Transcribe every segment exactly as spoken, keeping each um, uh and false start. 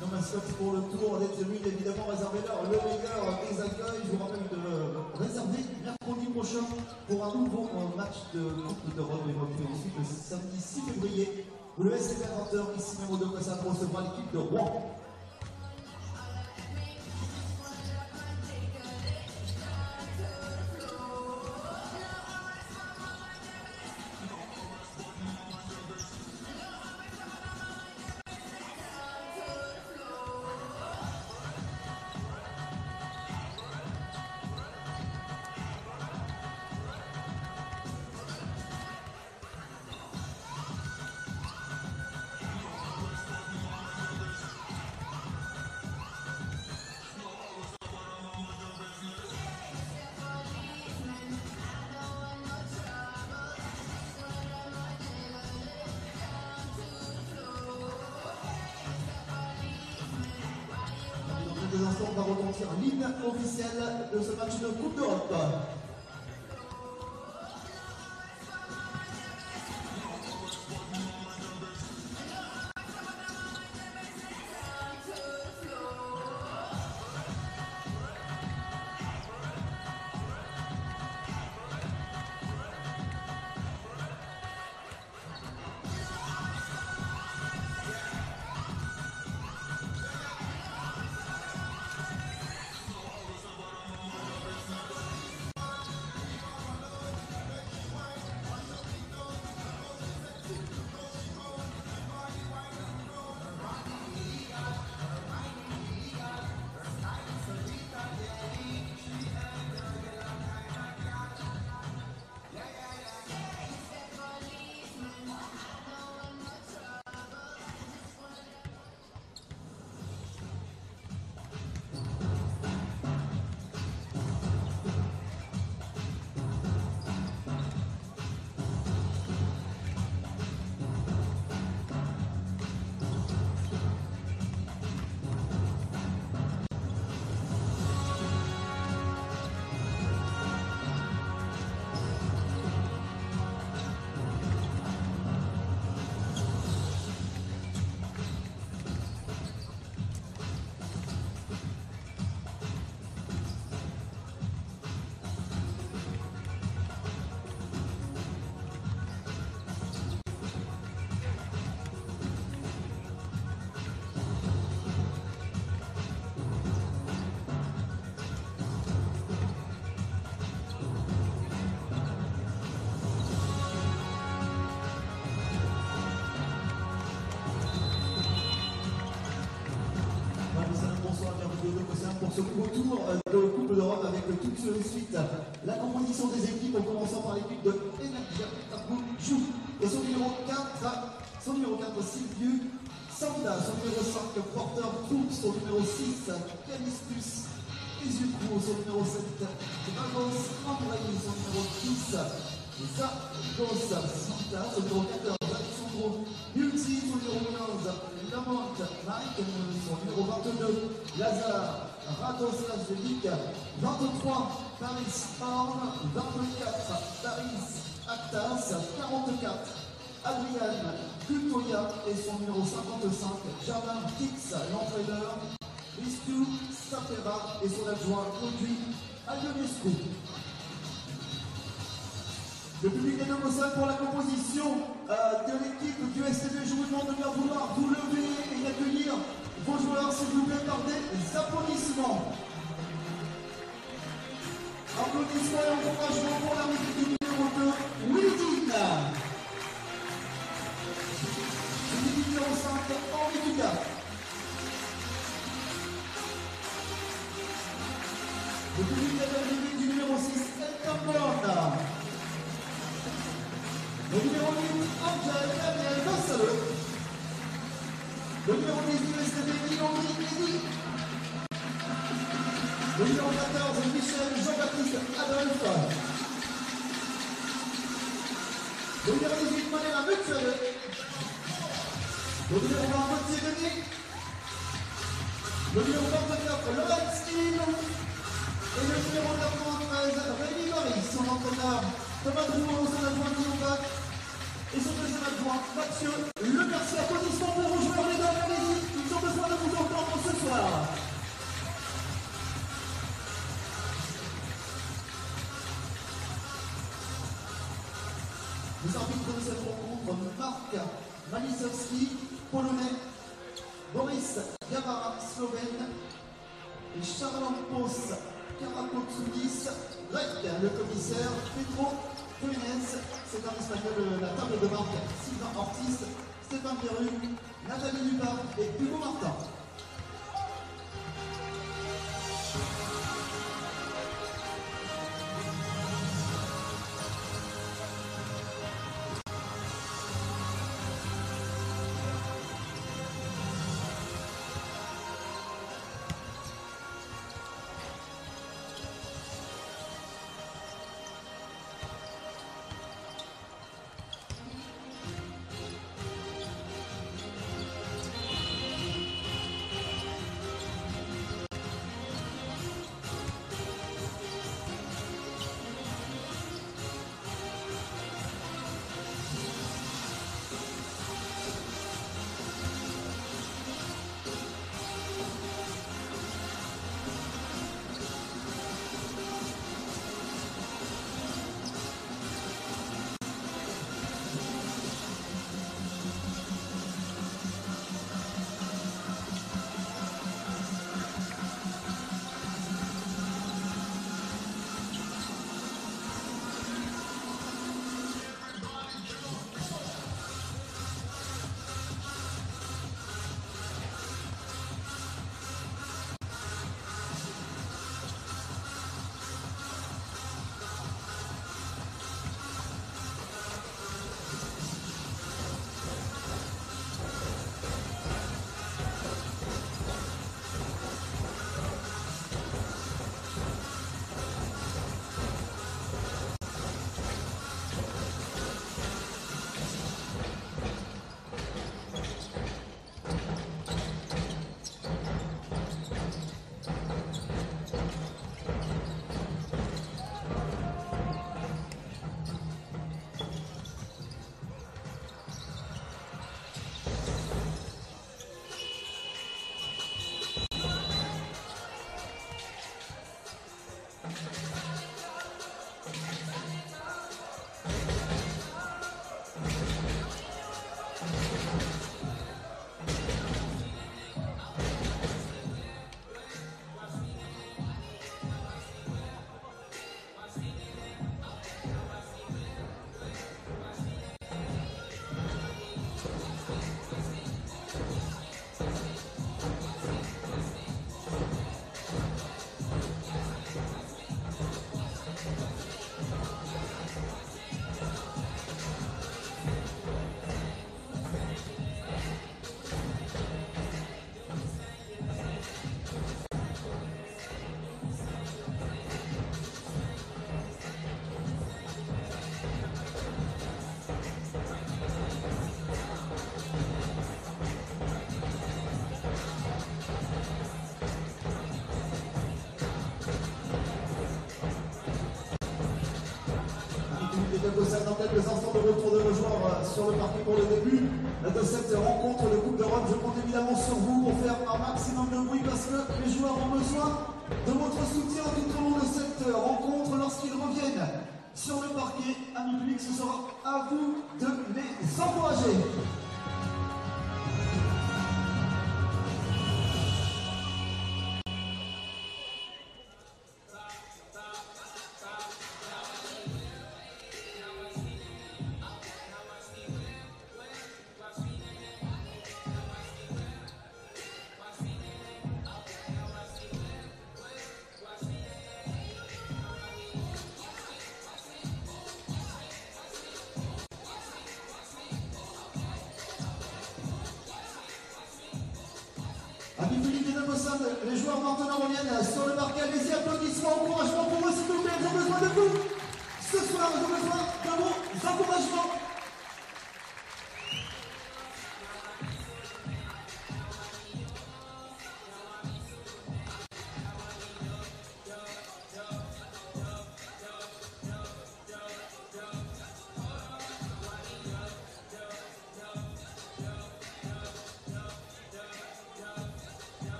nos mascottes pour le tour des tenues, évidemment réservez-leur le meilleur des accueils. Je vous rappelle de réserver mercredi prochain pour un nouveau match de Coupe d'Europe évoqué ensuite le samedi six février où le S F R vingt heures ici même au De Cossat recevra l'équipe de Rouen. Des instants, on va retentir l'hymne officiel de ce match de Coupe d'Europe. Pour ce nouveau tour de Coupe d'Europe avec tout sur les suites. La composition des équipes en commençant par l'équipe de Energia Joux et son numéro quatre, son numéro quatre Silviu Sanda, son numéro cinq Porter Troop, son numéro six Calistus Ezuku, son numéro sept Dragos Andrei, son numéro dix Zagos Santa, son numéro quatorze Alexandro Multi, son numéro quinze Lamont Mike, son numéro vingt-deux Lazare Radoslavic, vingt-trois Paris Horn, vingt-quatre Paris Actas, quarante-quatre Adrian Gutoya et son numéro cinquante-cinq Germain Tix, l'entraîneur Ristu Sapera et son adjoint conduit à Ionescu. Le public est de Mossad pour la composition euh, de l'équipe du S T B. Je vous demande de bien vouloir vous lever et accueillir vos joueurs, s'il vous plaît, par des applaudissements. Applaudissements et encouragements pour l'arbitre du numéro deux, Willidine. Willidine numéro cinq, Henri Dugas. Le public est l'arbitre du numéro six, Elton Born. Le numéro huit, Angel Gabriel Gonzalo. Le numéro dix du S T B, Guillaume Eddy. Le numéro quatorze, Michel Jean-Baptiste Adolphe. Le numéro dix-huit, Manera Mutuelle. Le numéro vingt, Gauthier Denis. Le numéro vingt-quatre, Laurent Steele. Et le numéro quatre-vingt-treize, Rémi Marie, son entraîneur Thomas Drouot, son adjoint Guillaume Bach. Et son deuxième adjoint, Mathieu Le Mercier. Applaudissements pour vos joueurs, les dames, allez-y, ils ont besoin de vous entendre. Les arbitres de cette rencontre, Marc Malisowski, polonais, Boris Gavara, slovène, et Charlampos Karakotsunis, grec, le commissaire, Pedro Jiménez, c'est un espagnol, la table de marque, Sylvain Ortiz, Stéphane Perru, Nathalie Dupart et Hugo Martin. Dans quelques instants de retour de nos joueurs sur le parquet pour le début de cette rencontre de Coupe d'Europe. Je compte évidemment sur vous pour faire un maximum de bruit parce que les joueurs ont besoin de votre soutien tout au long de cette rencontre. Lorsqu'ils reviennent sur le parquet, amis publics, ce sera à vous de les encourager. Les joueurs maintenant reviennent sur le parquet. Allez-y, applaudissements, encouragements pour eux, s'il vous plaît. Ils ont besoin de vous. Ce soir, ils ont besoin de vos encouragements.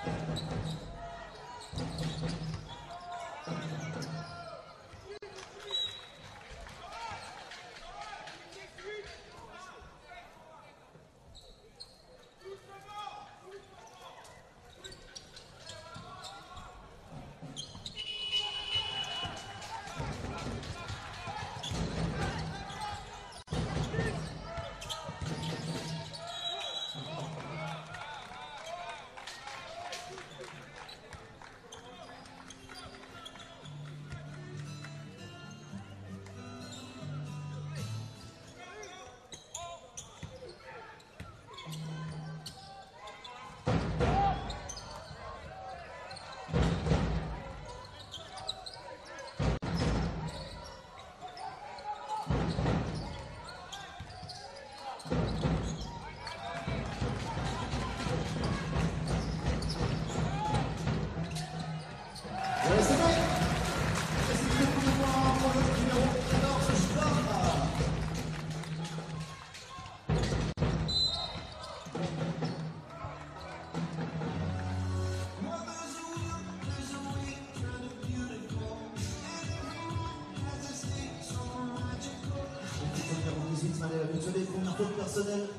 Première faute personnelle.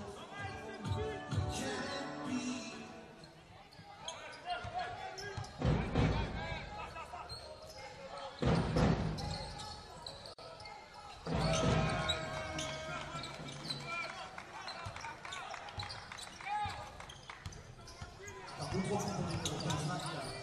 Par contre, trois points pour les quinze.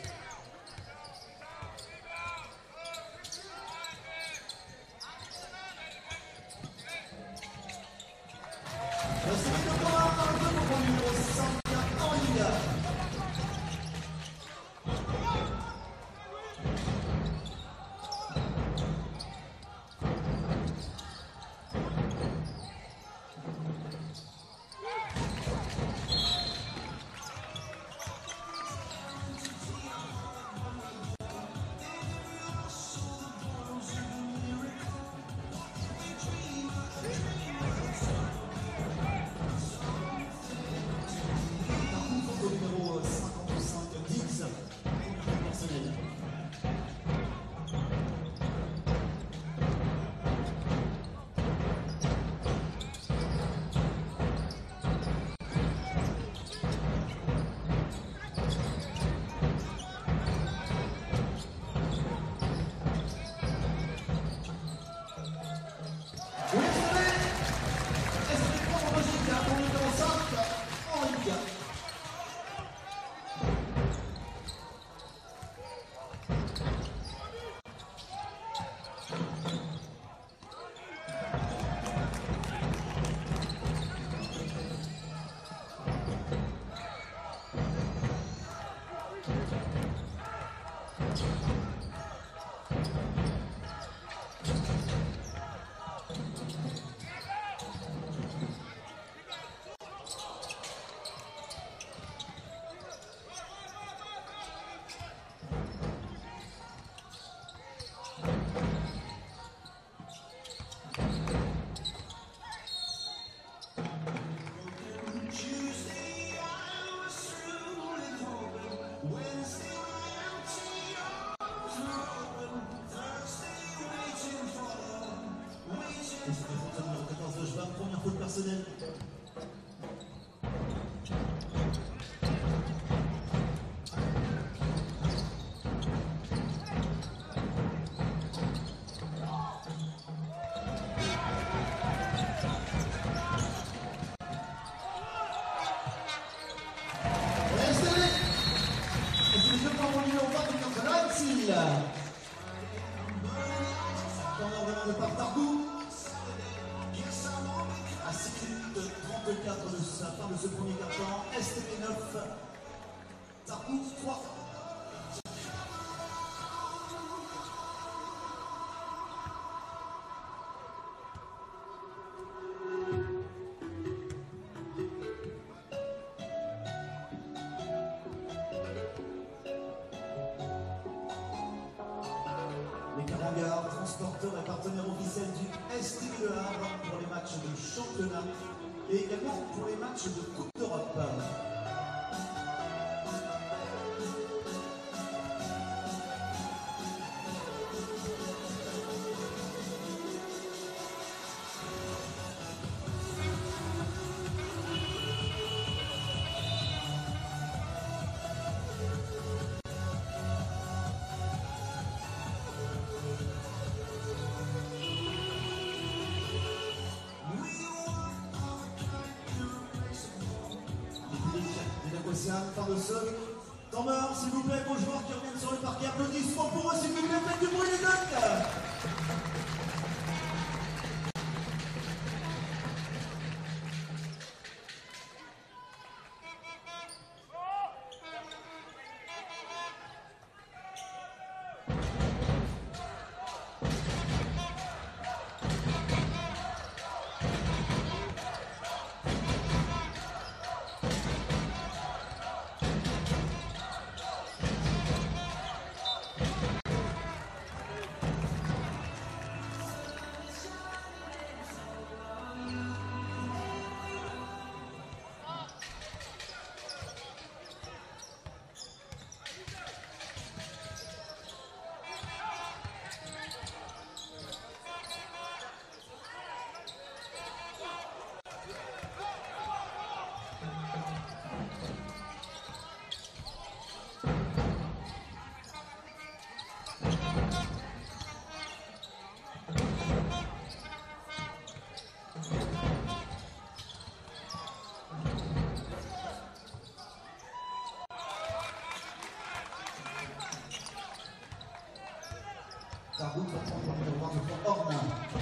Première faute personnelle. À six minutes trente-quatre de la fin de ce premier quart-temps, S T P neuf, Tarkou trois. Les Carangards, transporteurs et partenaires officiels du S T B Le Havre pour les matchs de championnat et également pour les matchs de Coupe d'Europe. Océane, fin de ce temps mort. S'il vous plaît, vos joueurs qui reviennent sur le parquet, applaudissements pour eux, s'il vous plaît, faites du bruit les gars. La route va prendre le numéro vingt-trois, Orna.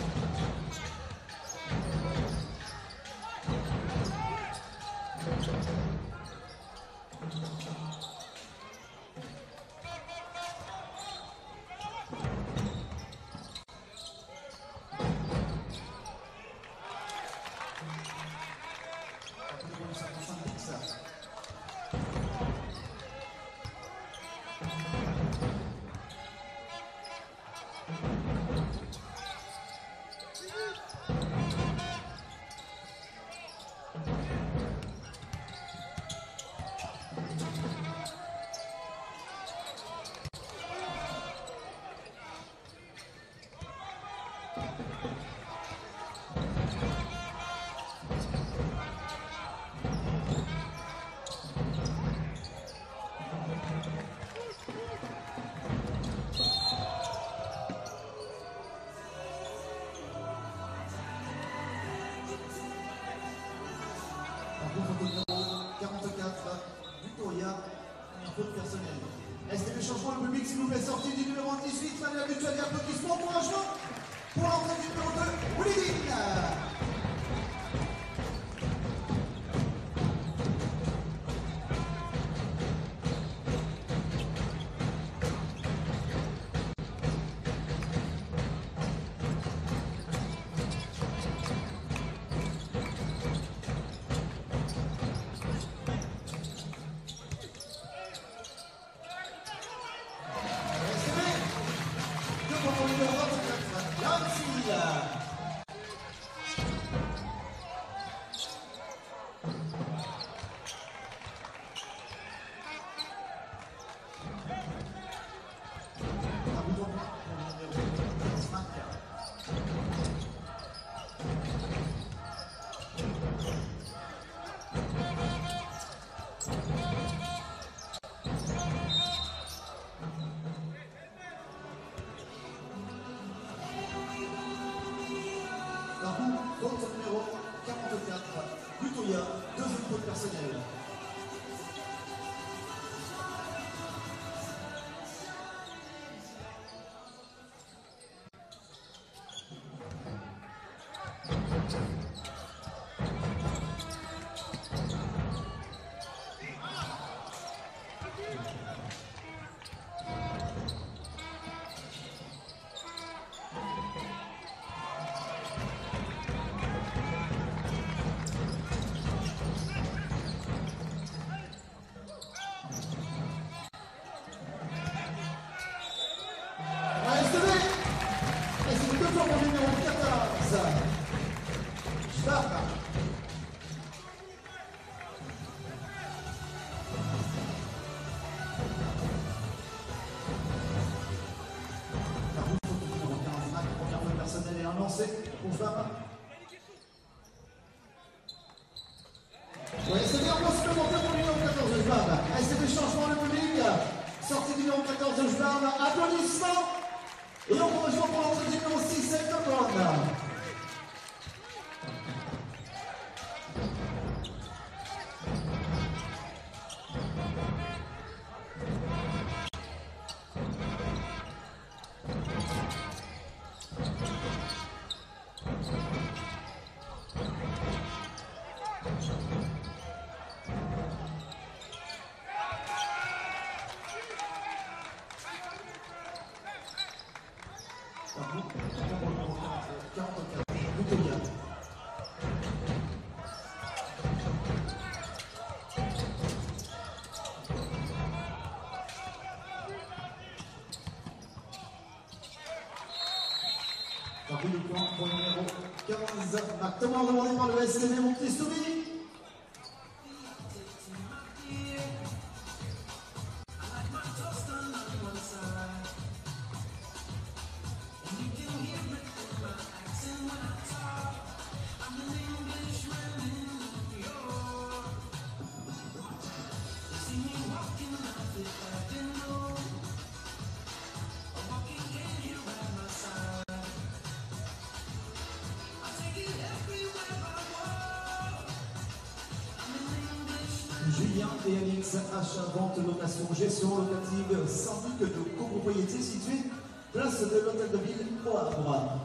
quarante-quatre, Victoria, un faute personnelle. Est-ce que les changements, le public, s'il vous plaît, sorti du numéro dix-huit, Manuel Mutuel, applaudissements pour un joueur pour l'entrée du numéro deux, Willidine. Faute numéro quarante-quatre, Butoya, deuxième faute personnelle. Lancé pour Fab. Oui, c'est bien, on peut supplémentaire pour le numéro quatorze de Fab. Et c'est des changements le public. Sortie du numéro quatorze de Fab. Applaudissements. Et on rejoint pour l'entrée du numéro six, c'est Commande. bout du camp pour le numéro quinze. Actement demandé par le S T V Montessori. Julien et Alix, achat, vente, location, gestion locative, syndic de copropriété situé place de l'hôtel de ville au Havre.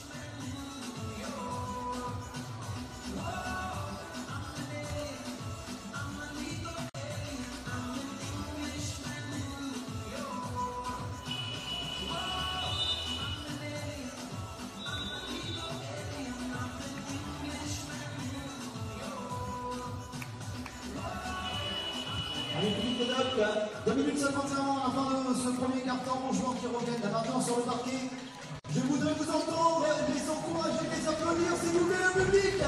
Allez, Philippe Doc, deux minutes cinquante et un à la fin de ce premier quart-temps, joueurs qui reviennent maintenant sur le parquet. Je voudrais vous entendre, les encourager, les applaudir, s'il vous plaît, le public.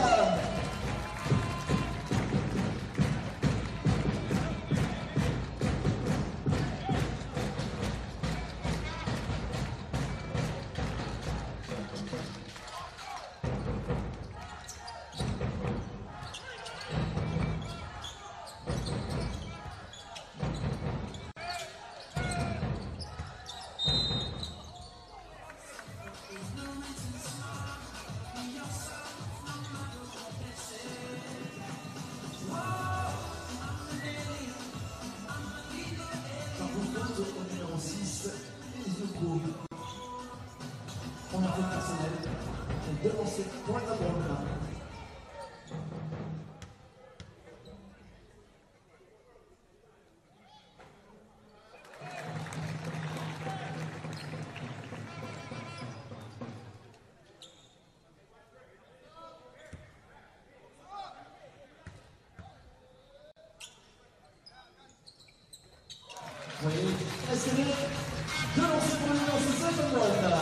Au numéro six, Izuku. Première faute personnelle, et devancé pour la bonne. Vous voyez, S T V, deux lancers pour le numéro six, Open One.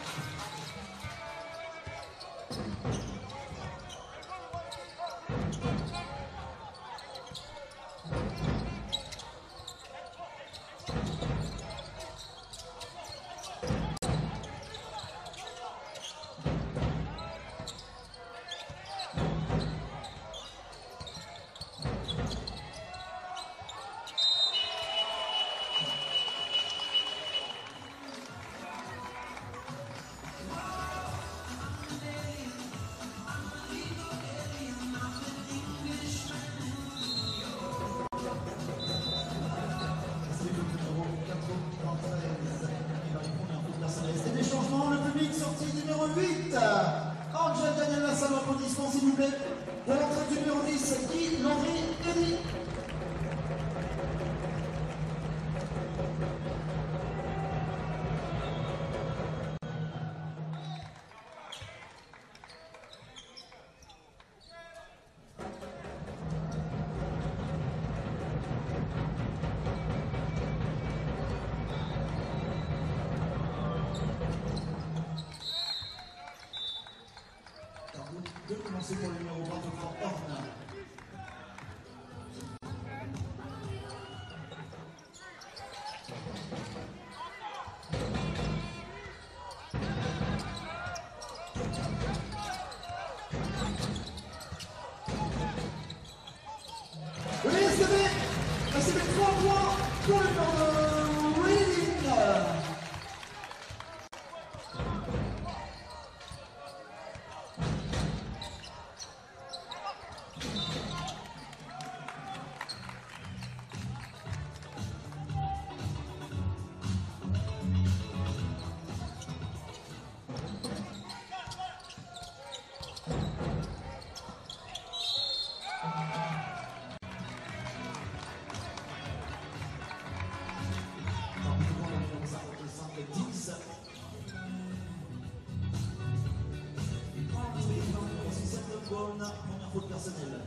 Et des changements, le public sorti numéro huit. Angel Daniel Lassalle, applaudissements s'il vous plaît. Pour l'entrée du numéro dix, Guy Landry Eddy. De commencer pour le numéro vingt-trois, Orna. Oui, S T V, S T V trois points pour le numéro de Reading. Première faute personnelle.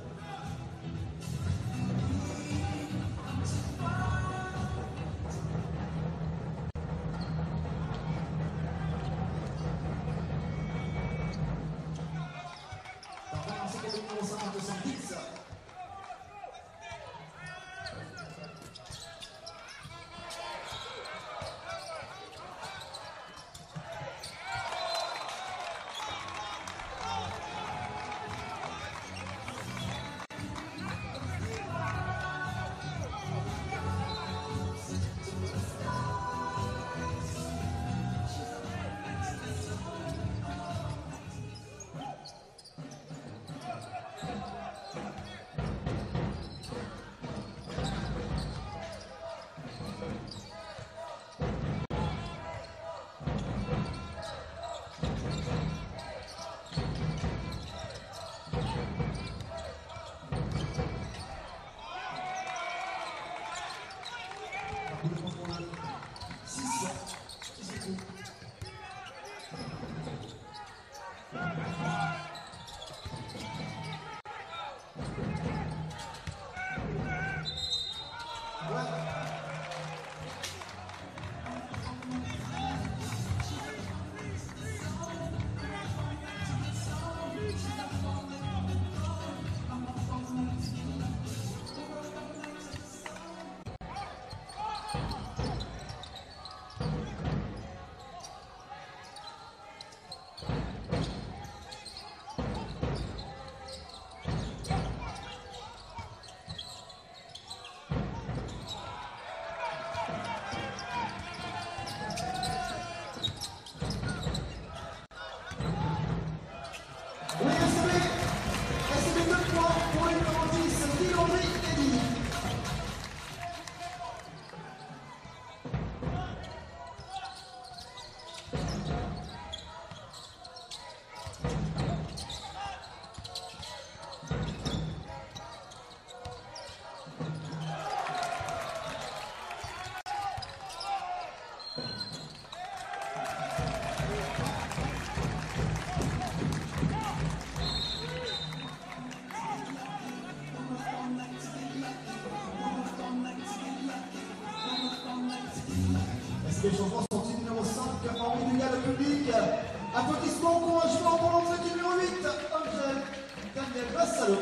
Les changements sont du numéro cinq, Henri Dugas, le public. Applaudissements pour un joueur pour l'entrée du numéro huit, Angel Daniel Bassalo.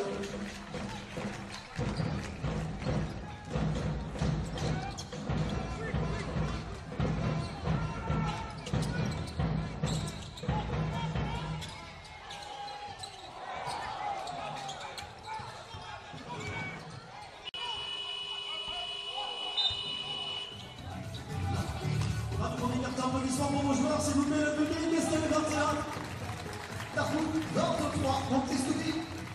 Applaudissements pour vos joueurs, s'il vous plaît, le public, est-ce qu'il y a le vingt et un Darfour, vingt-trois, donc c'est Stoupi.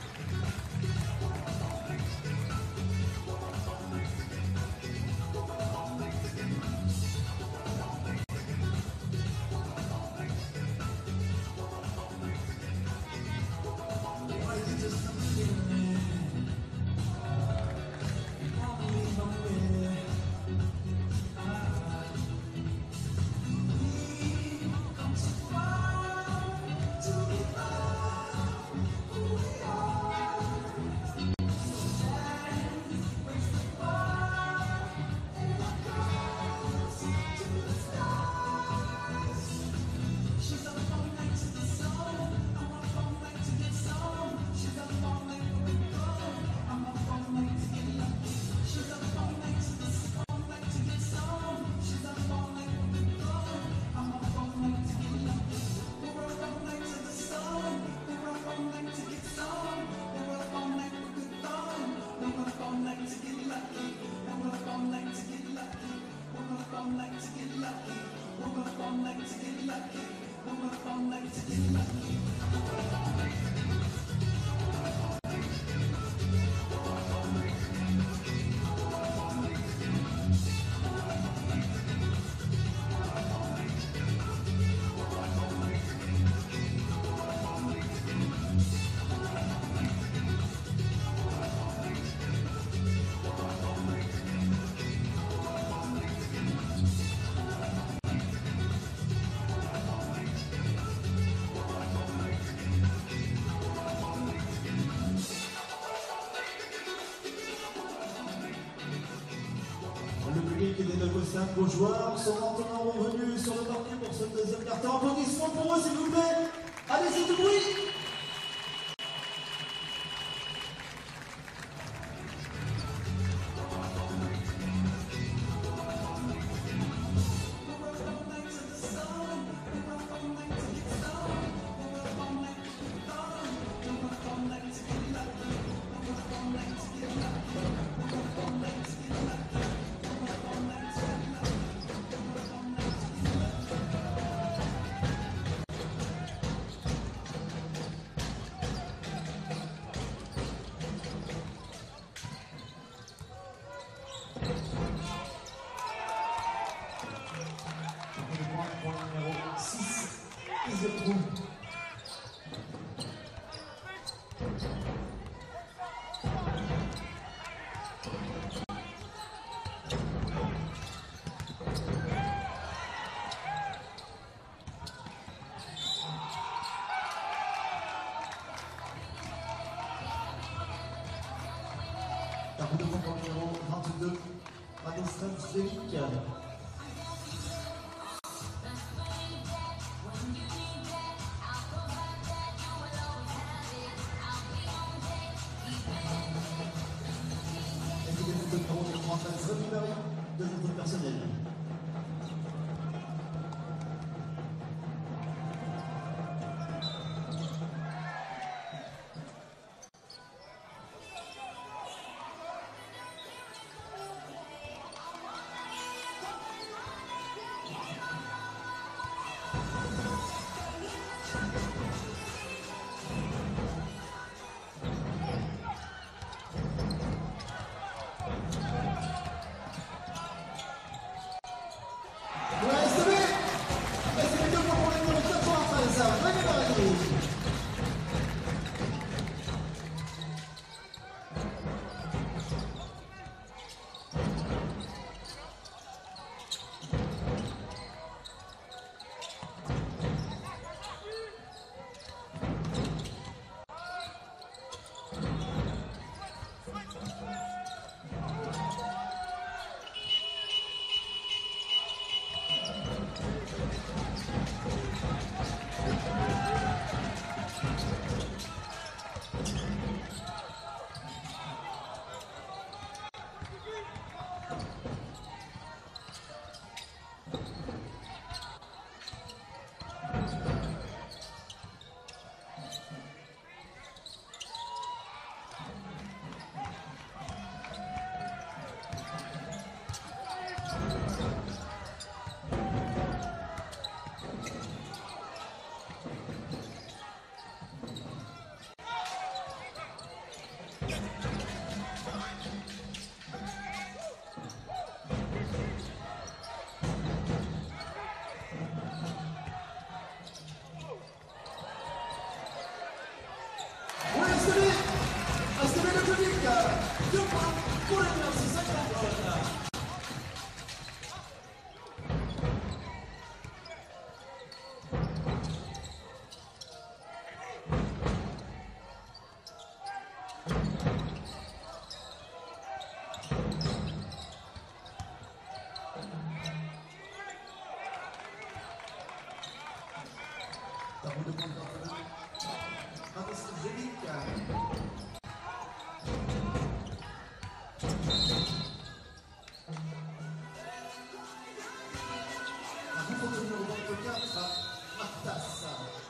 Et des nouveaux cinq aux joueurs sont maintenant revenus sur le parquet pour ce deuxième quart-temps. Applaudissements pour eux, s'il vous plaît. Allez-y, du bruit. vingt-deux, Radoslav Zelic. De notre personnel. vous de prendre partenaire. Attention, Zélic. Un coup contre le numéro vingt-quatre, Artas.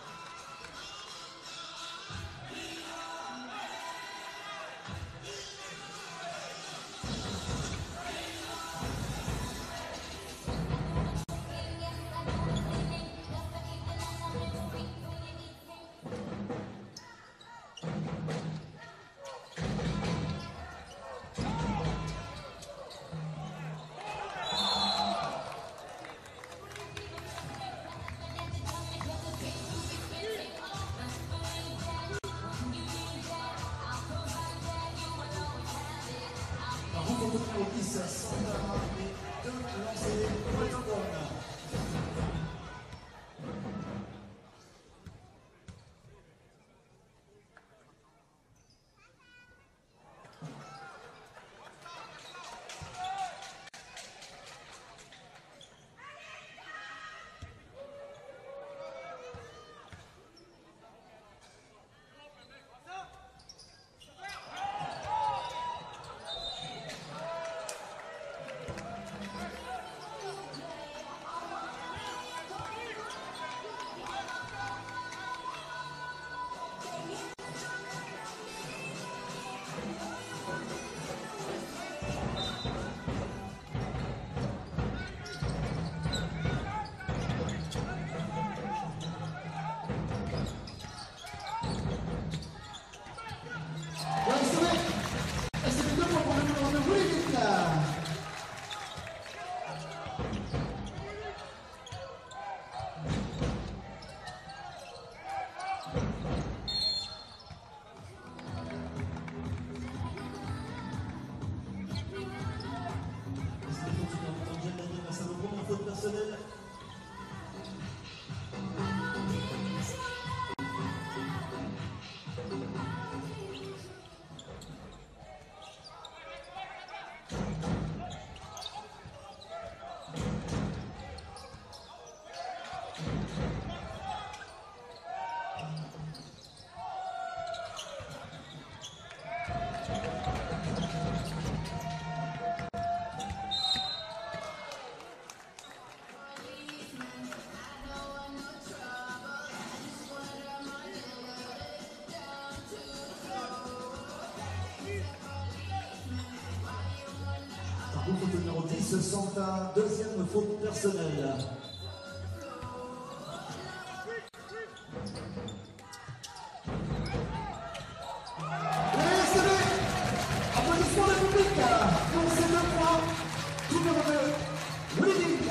Numéro dix, Sandra et deux lancés pour les Angones. Personnel. Faute numéro dix, Santa, deuxième faute personnelle. Et c'est vrai. Applaudissements du public pour ces deux points. Numéro deux, Willing.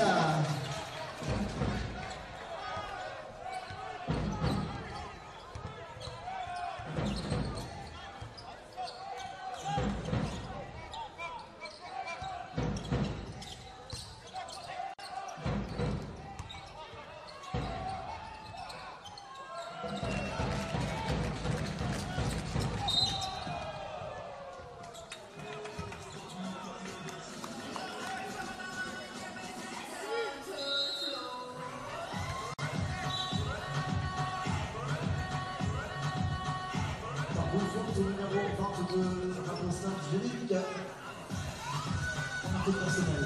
Faute numéro vingt-deux, Raponstin Gélic. En faute personnelle.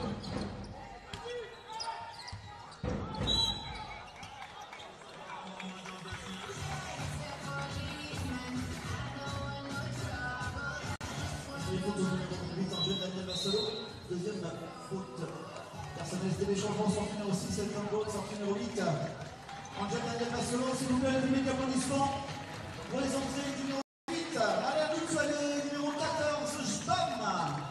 Deuxième faute personnelle des changements, sortie numéro six, septième faute, sortie numéro huit. Angel Daniel Masolo, s'il vous plaît, le public applaudissement pour les entrées du numéro huit. Allez, à vous, soyez numéro quatorze, Jbam.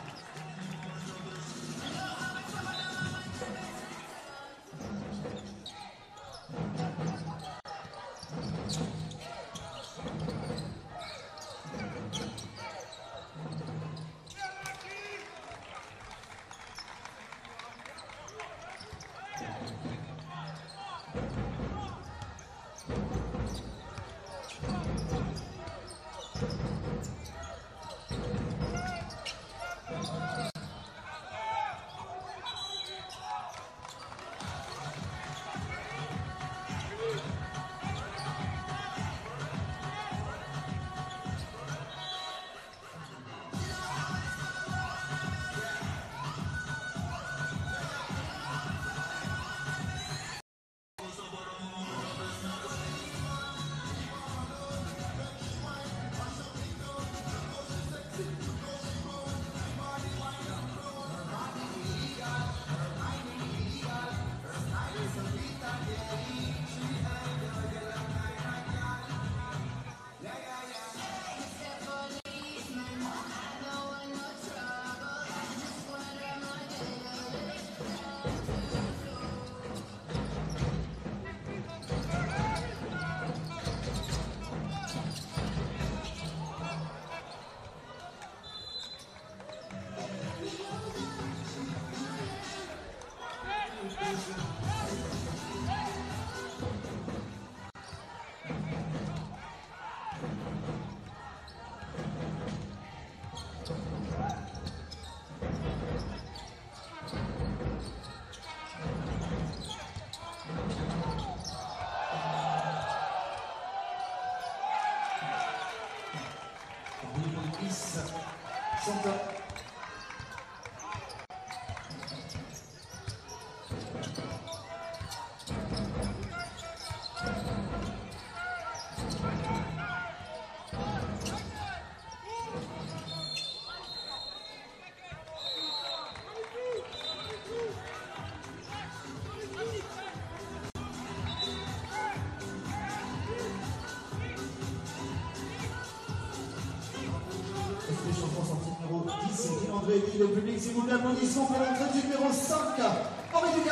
Le public, s'il vous plaît, applaudissons pour l'entrée du numéro cinq, Henri Dugas.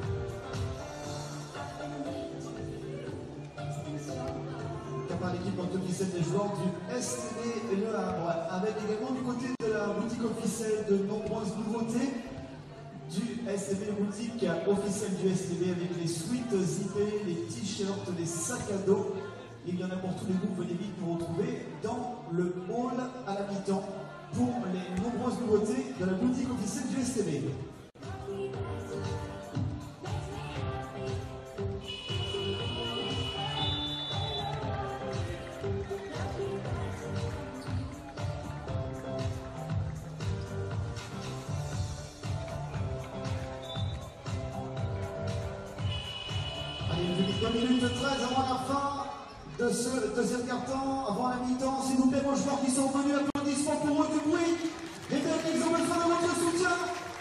Par l'équipe officielle des joueurs du S T B Le Havre, avec également du côté de la boutique officielle de nombreuses nouveautés du S T B, la boutique officielle du S T B avec les suites zippées, les t-shirts, les sacs à dos. Il y en a pour tous les groupes, venez vite nous retrouver dans le hall à la mi-temps pour les nombreuses nouveautés de la boutique officielle du S T B. deux minutes treize avant la fin de ce deuxième quart-temps, avant la mi-temps, s'il vous plaît, aux joueurs qui sont venus, applaudissements pour eux, du bruit, et bien qu'ils ont besoin de votre soutien.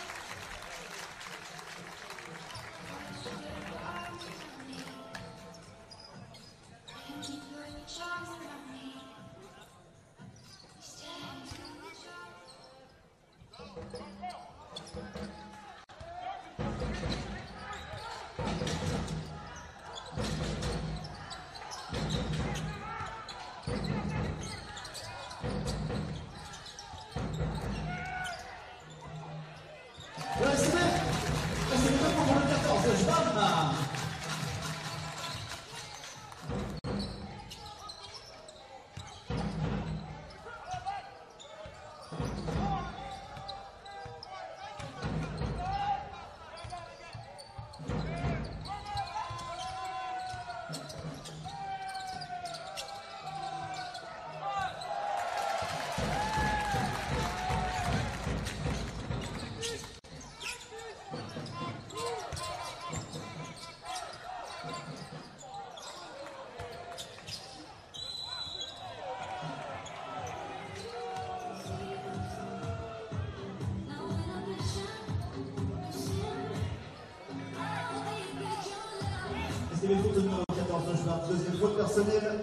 Les fautes numéro quatorze, deuxième faute personnelle.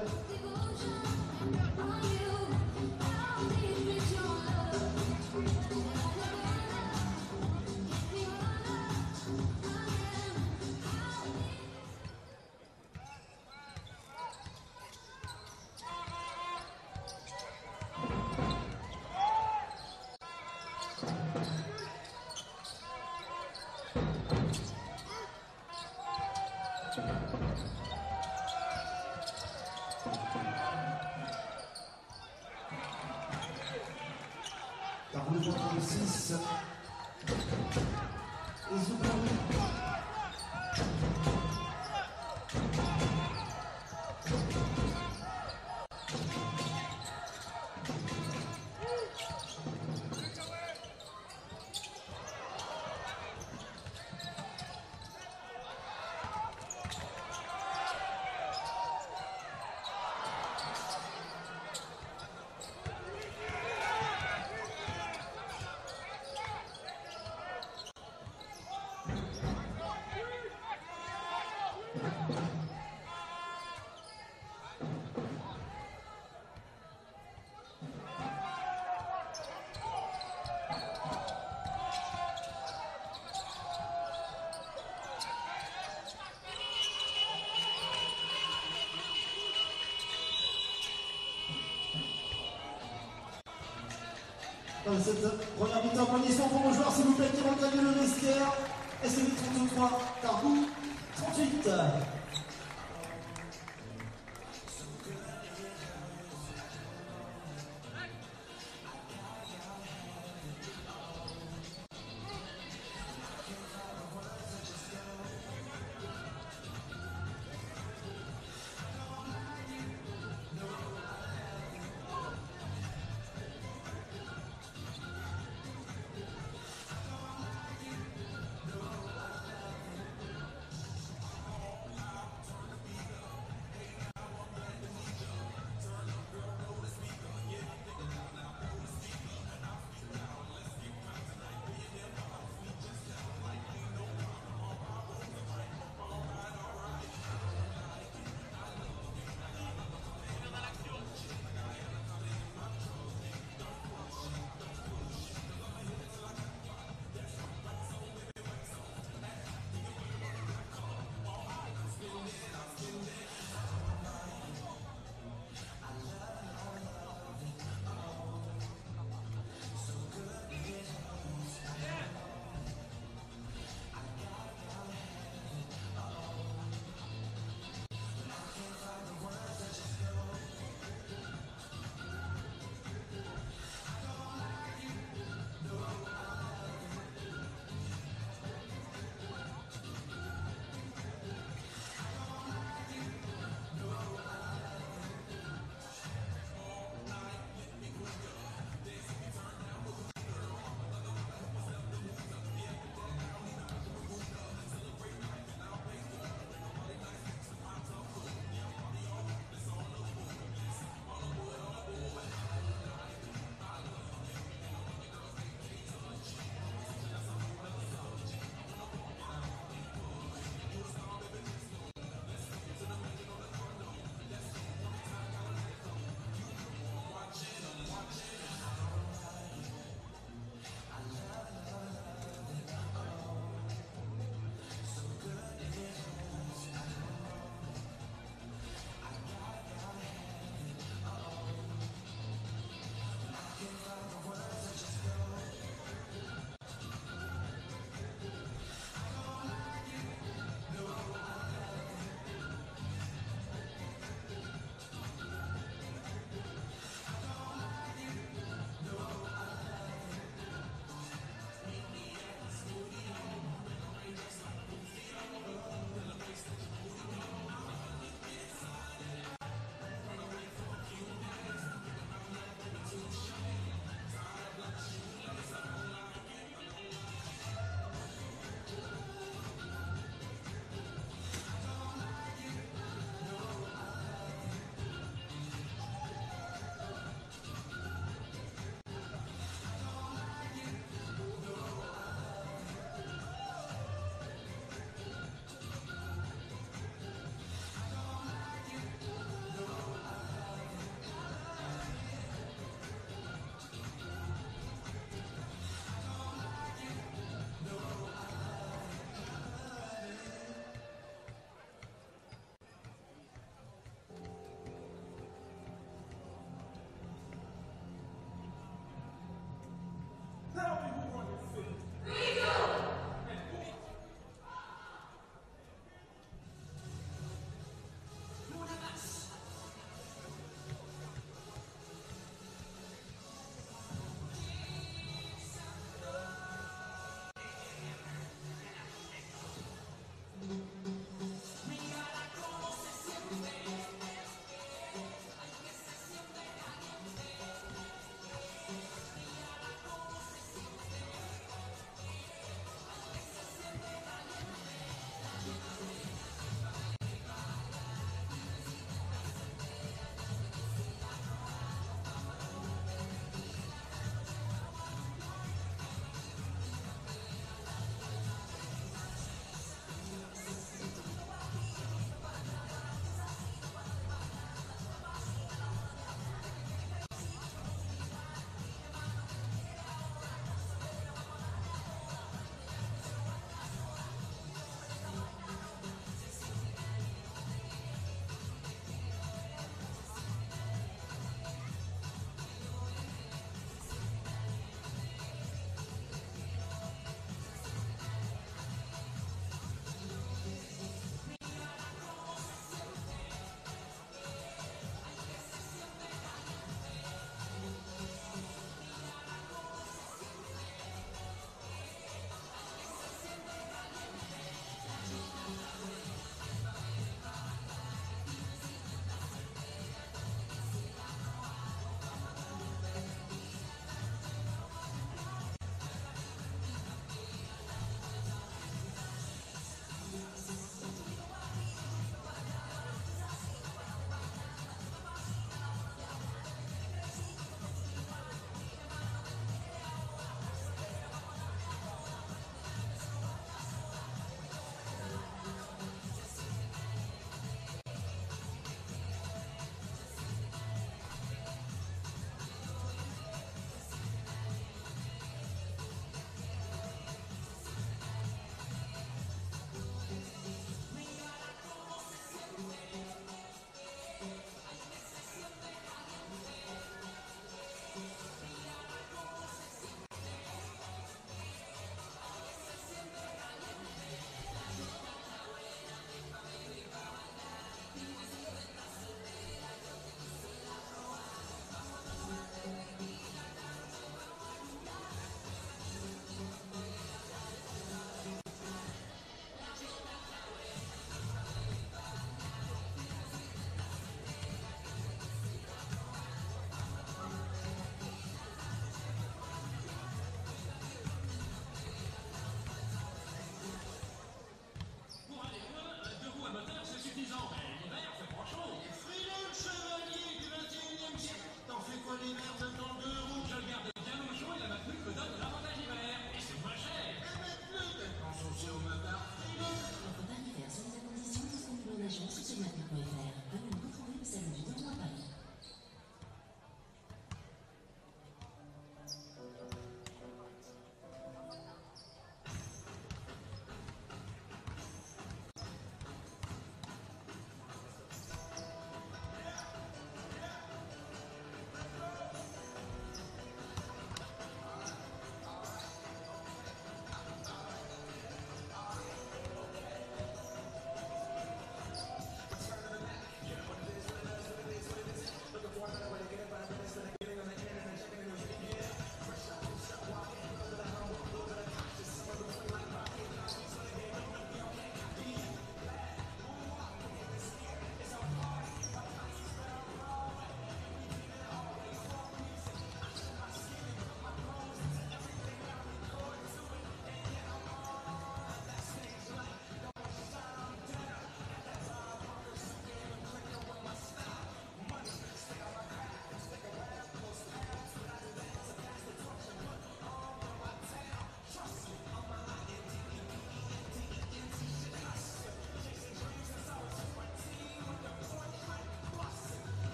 six. Et Zoukari. Dans cette première mi-temps, applaudissements pour vos joueurs, s'il vous plaît, qui vont gagner le vestiaire. S T B trente-trois, Tarbou trente-huit.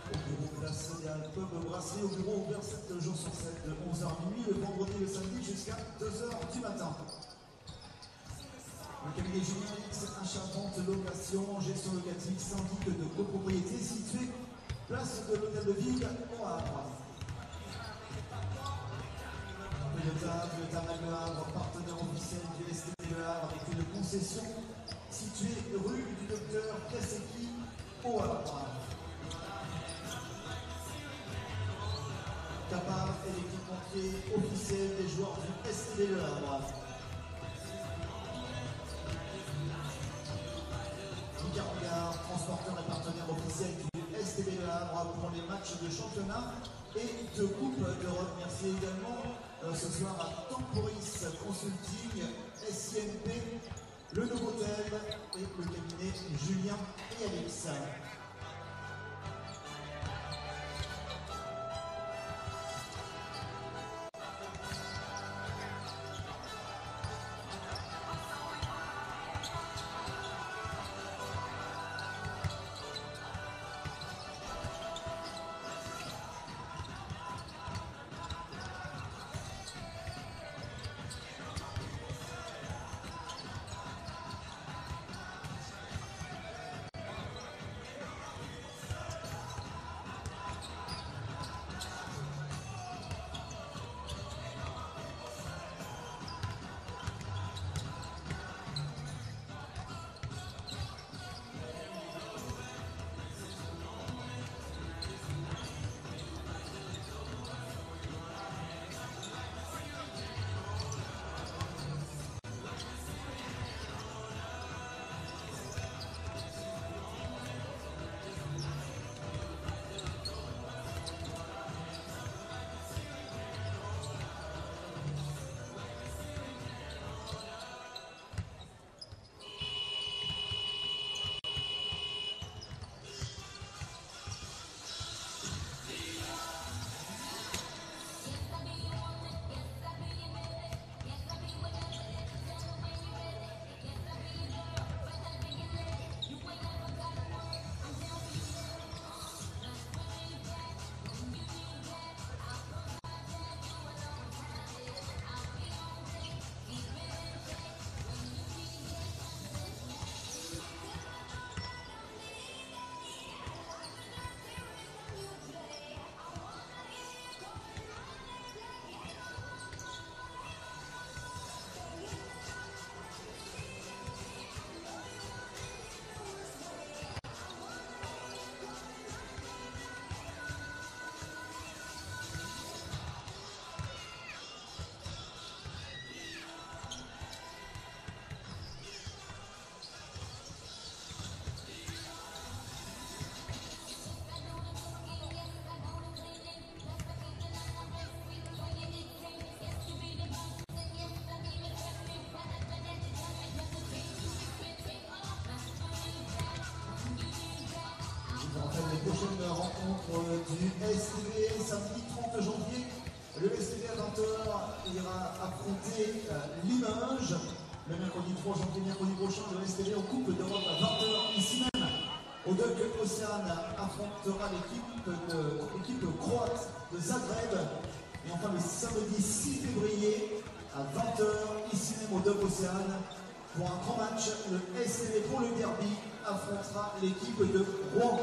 Au bureau de la Sodial Pub Brasserie, au bureau ouvert sept jours sur sept, de onze heures à minuit, le vendredi et le samedi jusqu'à deux heures du matin. Le cabinet Julien X, achat-vente, location, gestion locative, syndic de copropriété situé place de l'hôtel de ville au Havre. Le table, le table Le Havre, partenaire officiel du S T B Le Havre avec une concession située rue du docteur Kasseki au Havre. Capar est l'équipementier officiel des joueurs du S T B Le Havre. Regard, transporteur et partenaire officiel du S T B Le Havre pour les matchs de championnat et de Coupe d'Europe. Merci également euh, ce soir à Temporis Consulting, S I M P, le Novotel et le cabinet Julien et Alex. Prochaine rencontre du S T B, samedi trente janvier. Le S T B à vingt heures ira affronter euh, Limoges. Le mercredi trois janvier, mercredi prochain, le S T B en Coupe d'Europe à vingt heures, ici même. Au Duck Océane affrontera l'équipe croate de Zagreb. Et enfin le samedi six février à vingt heures, ici même au Duck Océane, pour un grand match, le S T B pour le derby affrontera l'équipe de Rouen.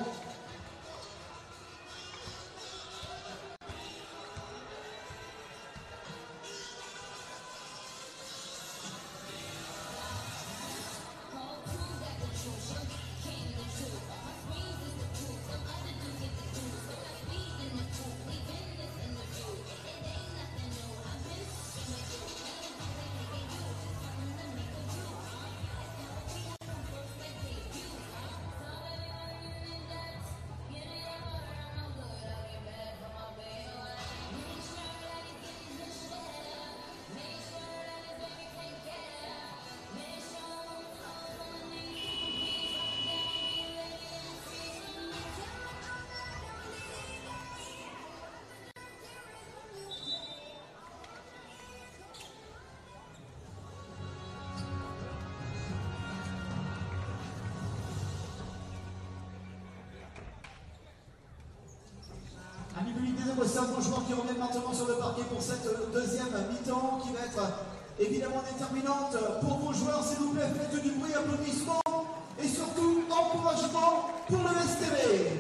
ça vos joueurs qui reviennent maintenant sur le parquet pour cette deuxième mi-temps qui va être évidemment déterminante pour vos joueurs. S'il vous plaît, faites du bruit, applaudissements et surtout encouragement pour le S T B.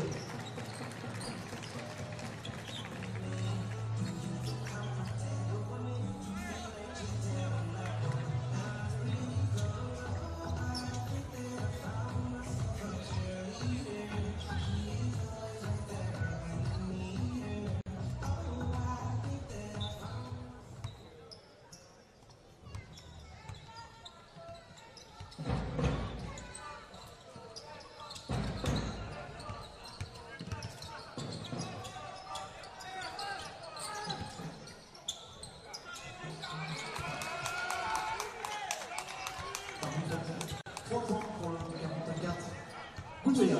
trois points pour le quarante-quatre. Goutoya.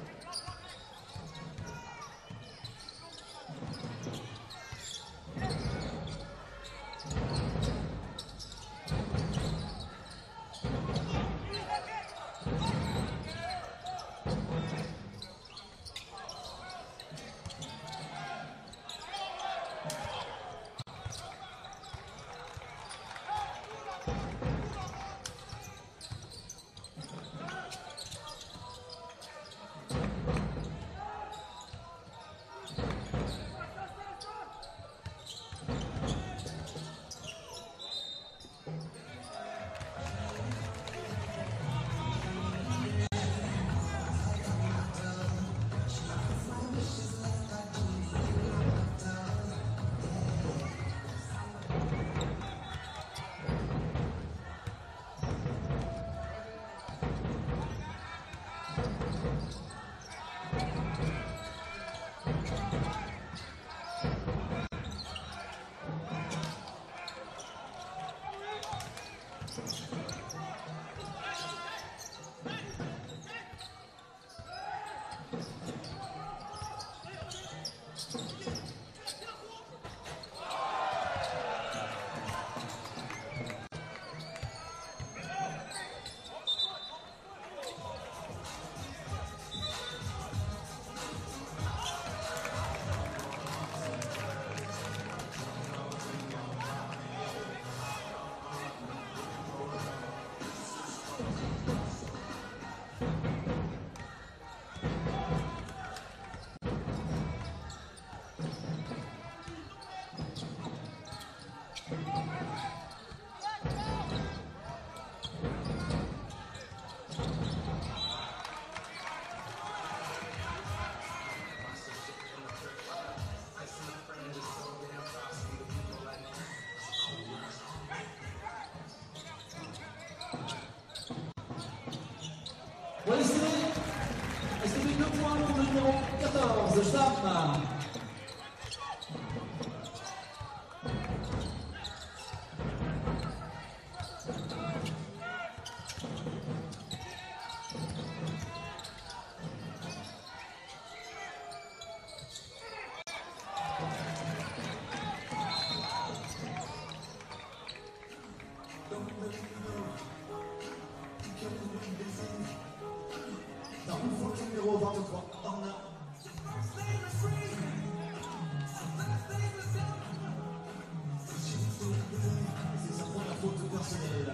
Pour S T B, S T B deux points pour le numéro quatorze, Stam. Dans le fond, numéro vingt-trois, Orna. C'est sa première faute personnelle.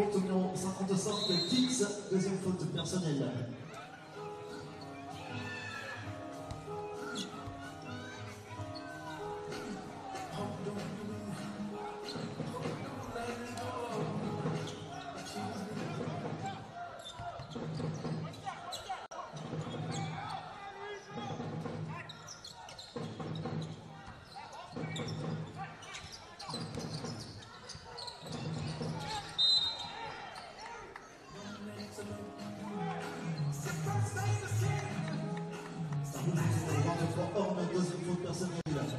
faute au numéro cent trente-cinq, Kix, deuxième faute personnelle. vingt-trois hommes, deuxième faute personnelle.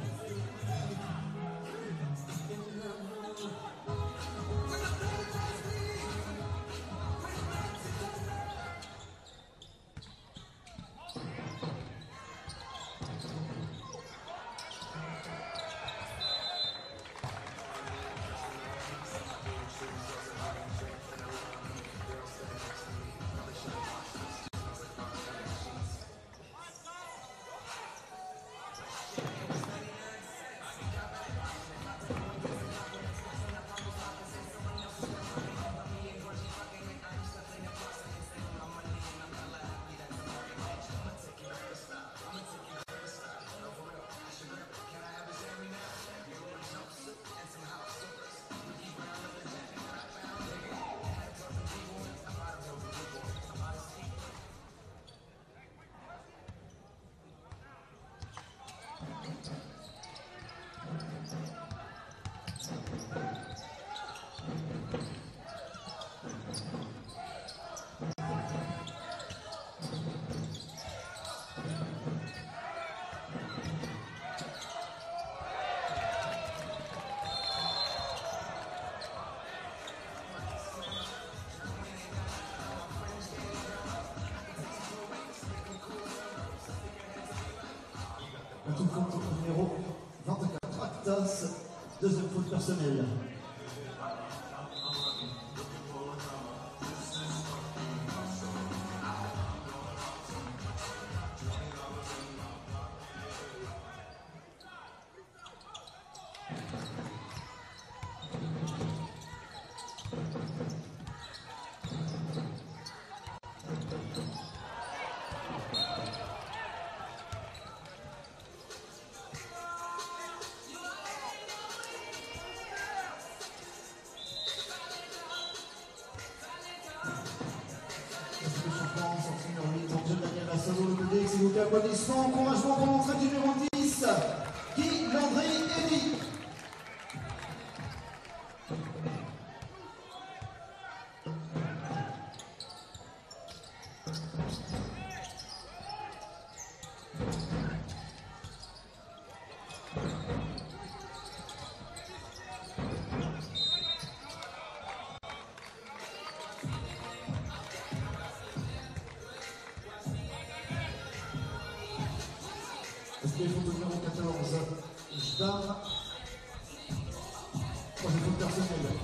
Un tout compte numéro vingt-quatre, Actas, deuxième faute personnelle. S'il vous plaît, applaudissements, encouragement pour l'entrée du numéro dix, Guy Landry Eddy. Est-ce qu'il faut le numéro quatorze, Jdam, troisième faute personnelle.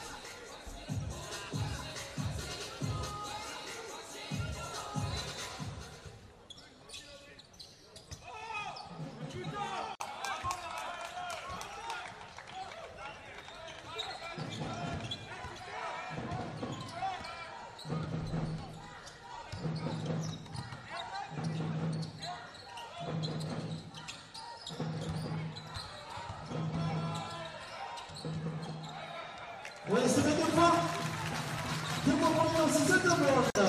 Oui, c'est deux points. Deux points pour les c'est deux points.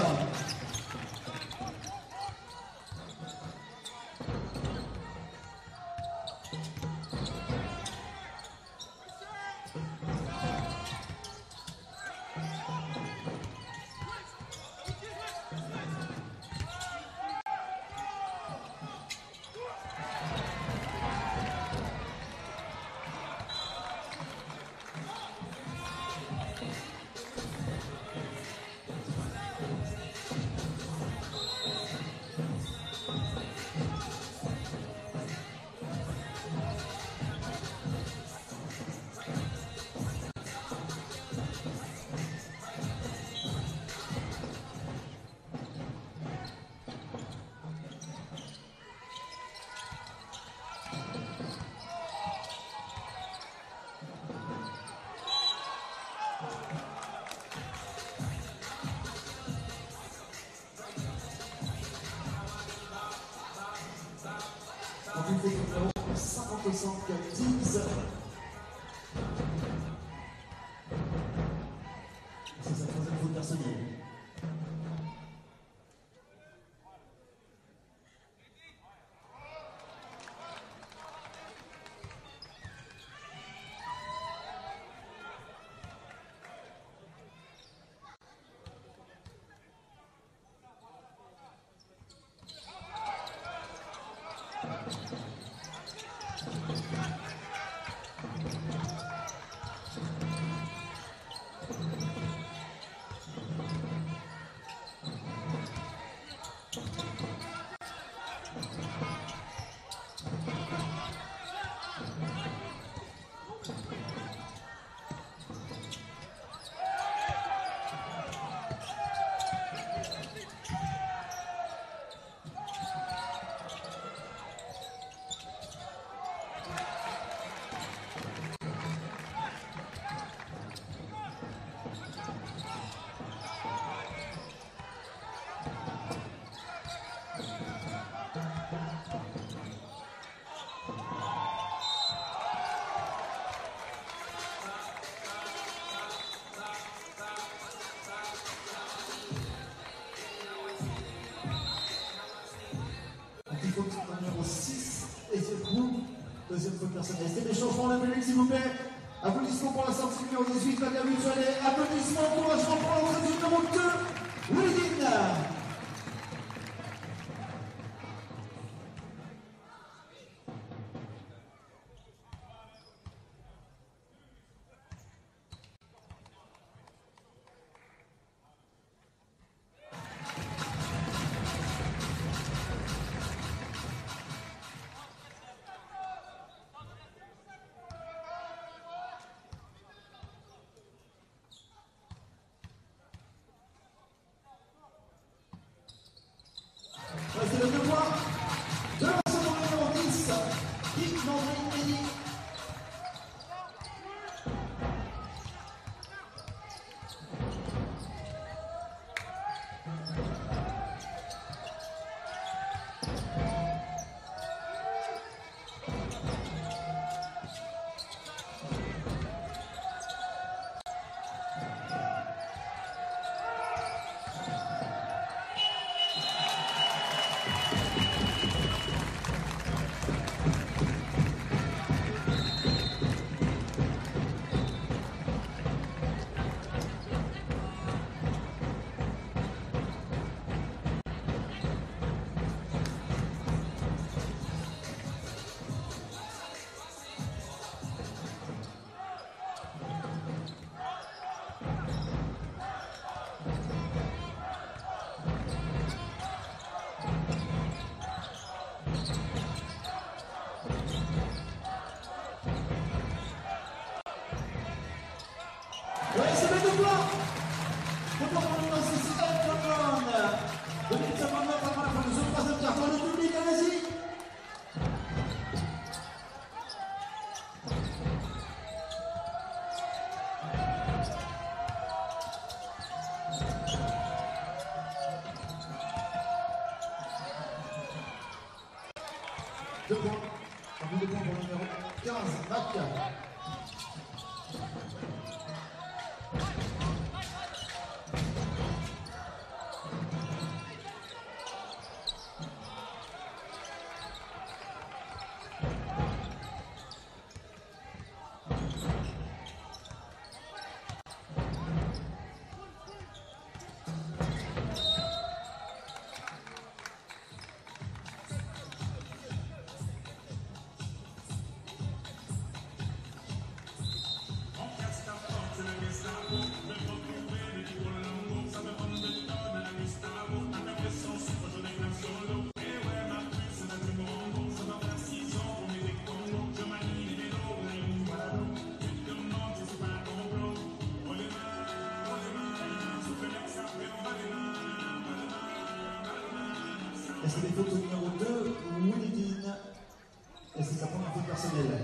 qui fait le numéro cinquante-cinq dix. C'est sa troisième faute personnelle. Numéro six, et c'est vous, deuxième faute personnelle. C'est des changements de public, s'il vous plaît. Applaudissements pour la sortie numéro dix-huit, Fabien Mutualet. Applaudissements, encouragement pour l'entrée du numéro deux, Willy. C'est le devoir de l'ensemble numéro dix, Guy Landry-Mény. Oui, c'est le devoir. Le devoir pour le numéro six, Elton. deux minutes cinquante-neuf avant la fin de ce troisième quart. Le public, allez-y. Deux points. Un bout de points pour le numéro quinze, Mac. Et c'est les photos numéro deux, Willy. Et c'est sa première faute personnelle.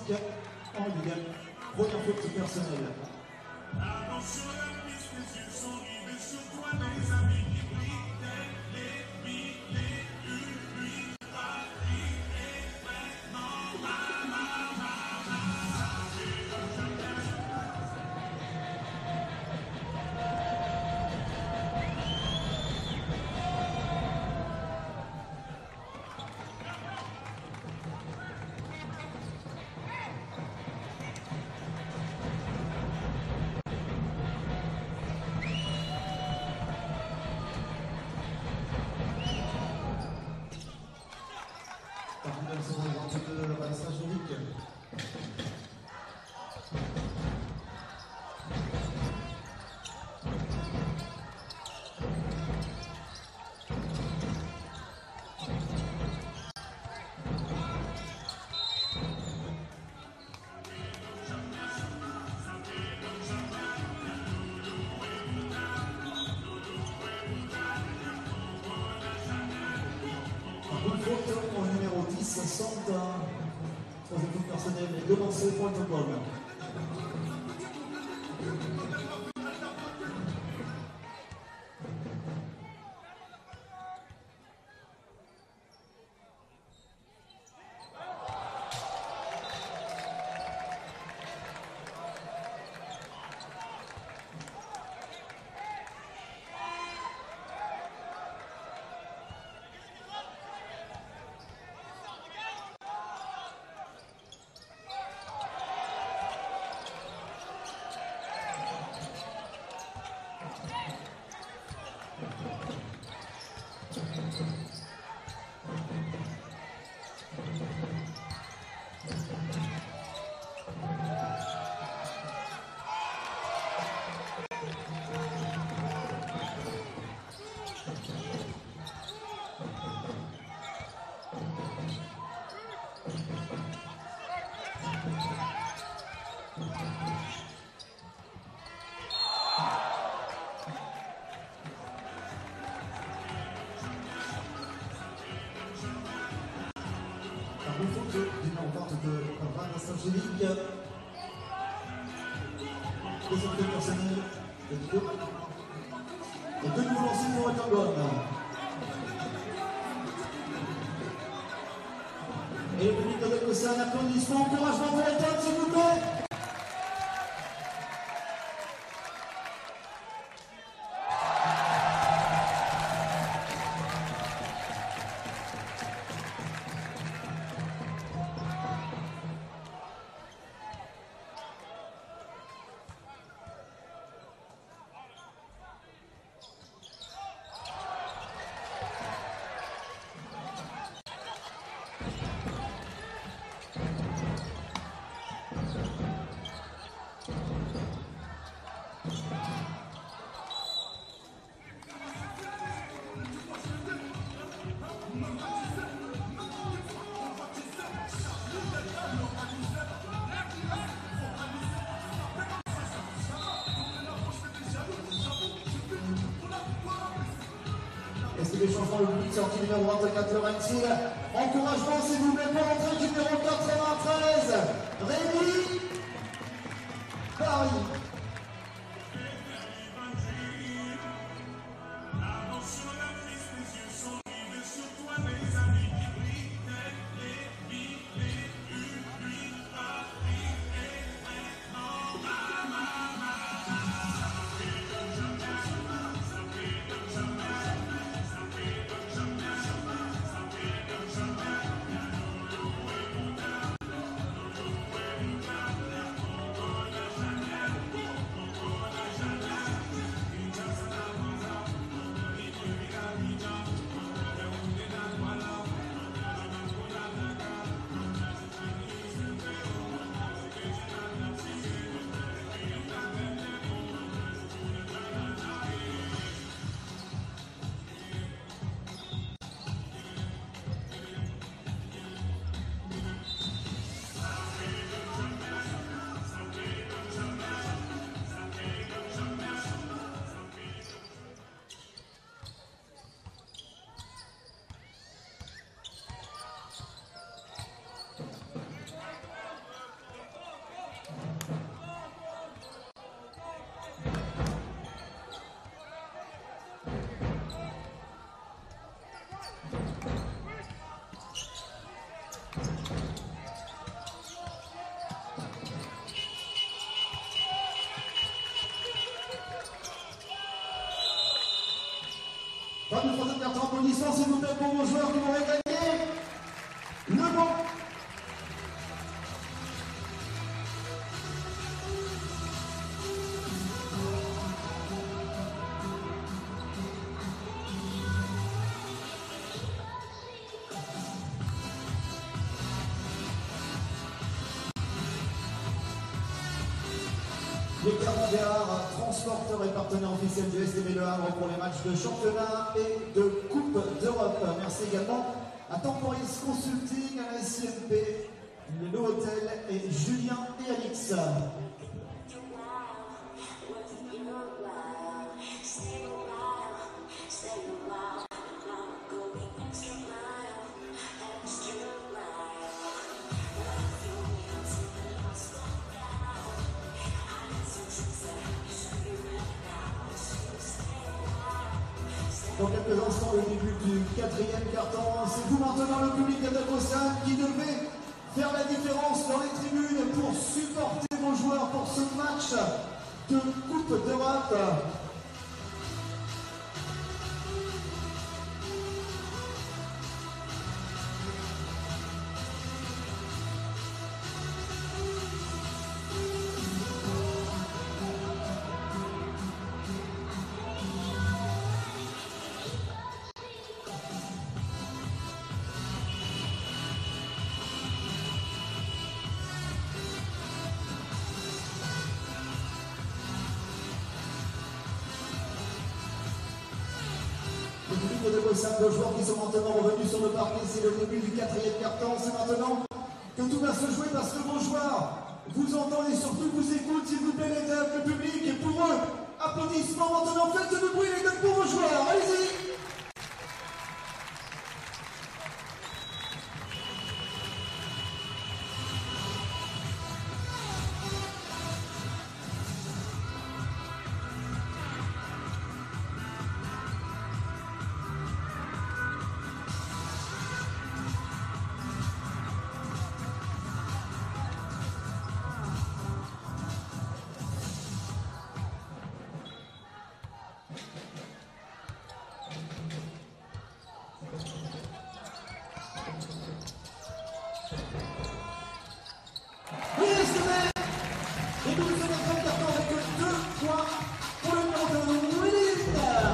cinq en Ligue. Première faute personnelle. Attention, la piste, les yeux sont rivés sur toi, les amis qui brillent, les billes, les une, huit, Paris, et maintenant, ma, ma, ma, ma, Faute au numéro dix, Santa. Troisième faute personnelle, mais devancé point de goal. Une faute d'une entente de Van Saint-Gélique. Deuxième faute personnelle de Dido. Et de nouveau lancé pour Watergone. Et le public de l'Écossais, un applaudissement, encouragement pour les têtes, s'il vous plaît. Est-ce que les changements, le public sorti numéro vingt-quatre, Lorenzi. Encouragement, s'il vous plaît, pour l'entrée du numéro quatre-vingt-treize, Rémi Paris. votre applaudissement s'il vous plaît pour vos joueurs qui vont gagner le bon. Les Clermont-Béarn, transporteur et partenaire officiel du S T B Le Havre pour les matchs de championnat et de Coupe d'Europe. Merci également à Temporis Consulting, à la S I M P, le Hôtel et Julien et Alix. Dans quelques instants, le début du quatrième carton. C'est vous maintenant, le public d'Adakossan, qui devez faire la différence dans les tribunes pour supporter vos joueurs pour ce match de Coupe d'Europe. Le public de Adakossan, de joueurs qui sont maintenant revenus sur le parquet, c'est le début du quatrième carton. C'est maintenant que tout va se jouer parce que vos joueurs vous entendent et surtout vous écoutent. S'il vous plaît, les dames, le public, et pour eux, applaudissements maintenant. Faites du bruit, les dames, pour vos joueurs. Allez-y! Et nous sommes en train de carton avec deux points pour le numéro de Willis.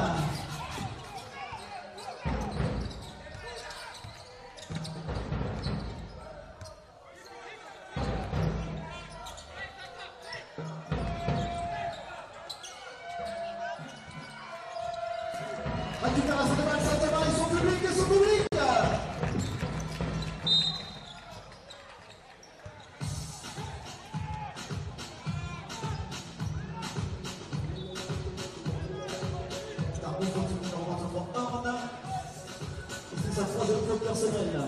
Récupération de balle, ça démarre, ils sont publics, ils sont publics. C'est sa troisième faute personnelle.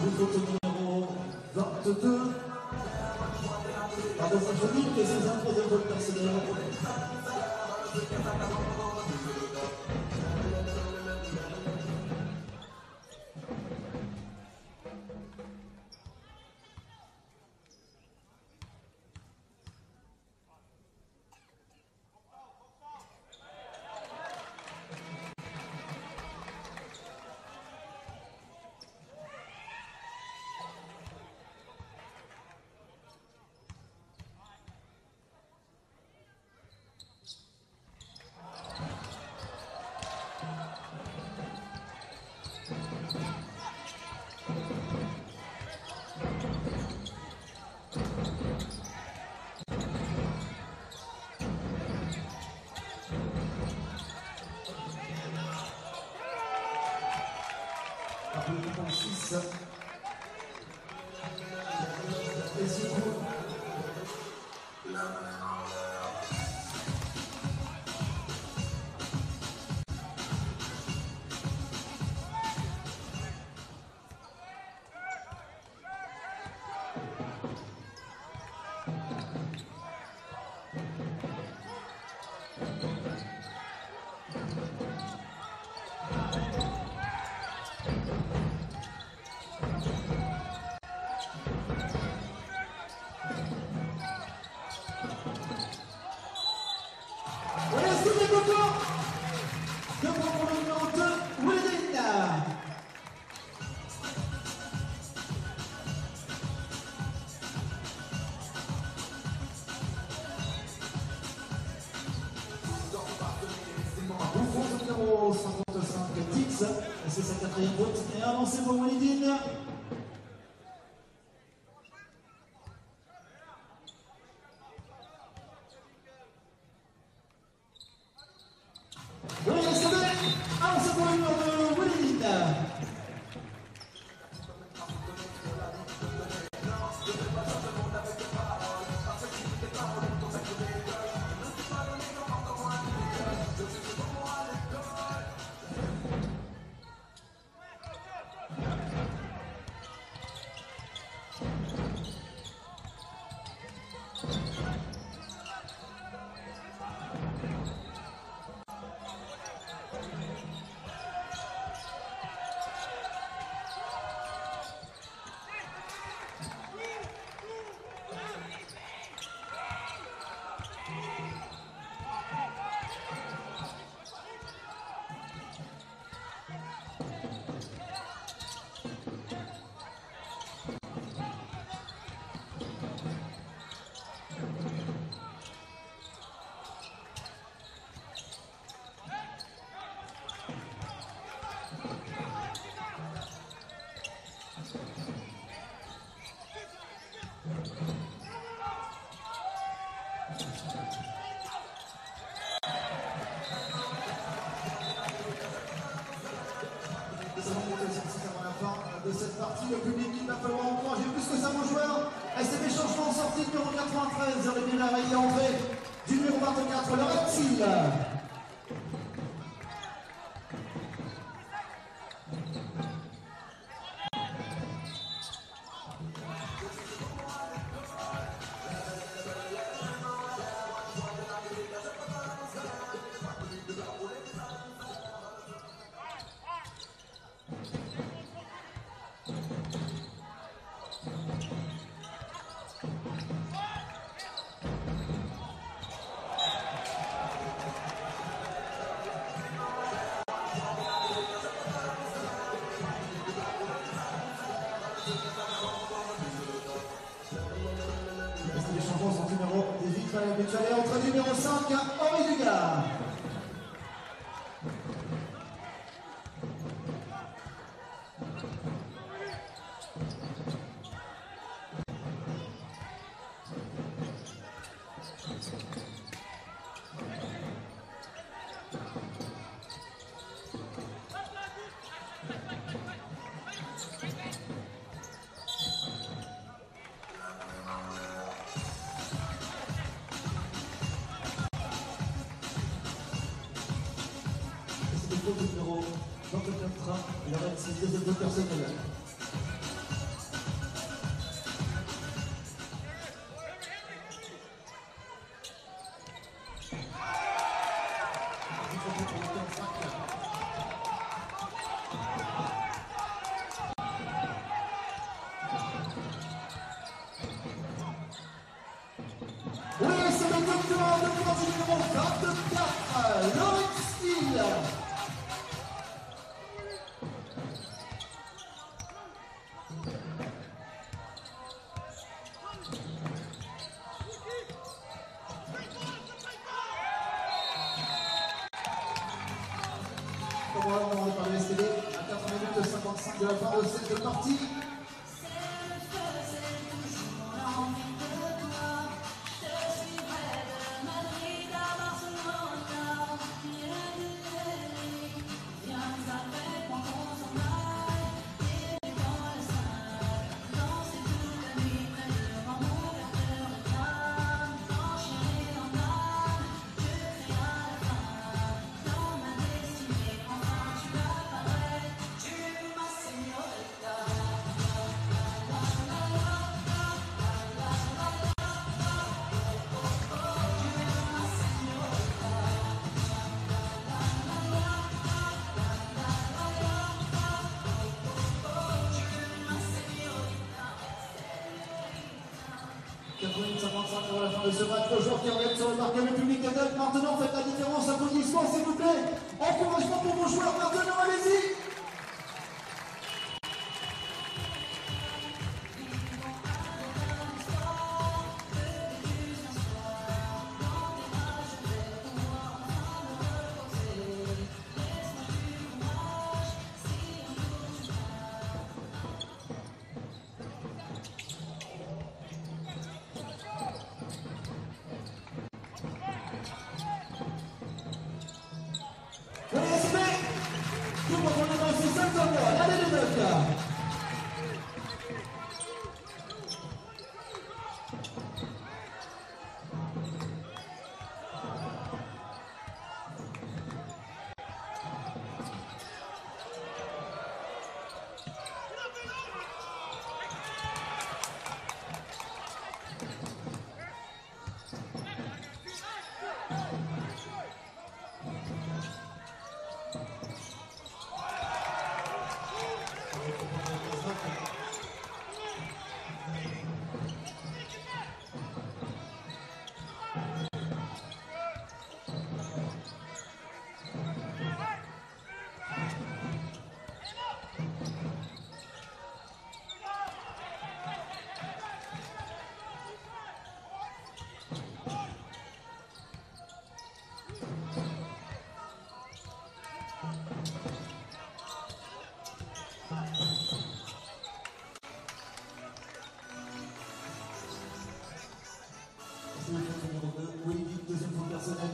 du faute numéro vingt-deux. Pardon, je dis que c'est un troisième faute personnel. six. Et c'est cool. Numéro cinquante-cinq, Tix, et c'est sa quatrième faute, et avancé pour Walidine. Oui, c'est bien, avancé pour le numéro de Walidine. De cette partie, le public il va falloir encourager plus que ça, mon joueur. Et c'est des changements en sortie, numéro quatre-vingt-treize, j'aurais bien la raille entrée du numéro vingt-quatre, le reptile. Les changements sont numéro dix-huit, Mutuelle entre numéro cinq, Henri Dugard. Numéro vingt-quatre, il y aura une deuxième faute personnelle. victoire de France numéro vingt-quatre, Loïc Steele. Comme on va parler S T B, à quatre minutes cinquante-cinq de la fin de cette partie. quatre minutes cinquante-cinq pour la fin de ce match. Le joueur qui reviennent sur le parquet, le public est là. Maintenant, faites la différence. Applaudissements, s'il vous plaît. Encouragement pour vos joueurs. Maintenant, allez-y. Deuxième fois personnel.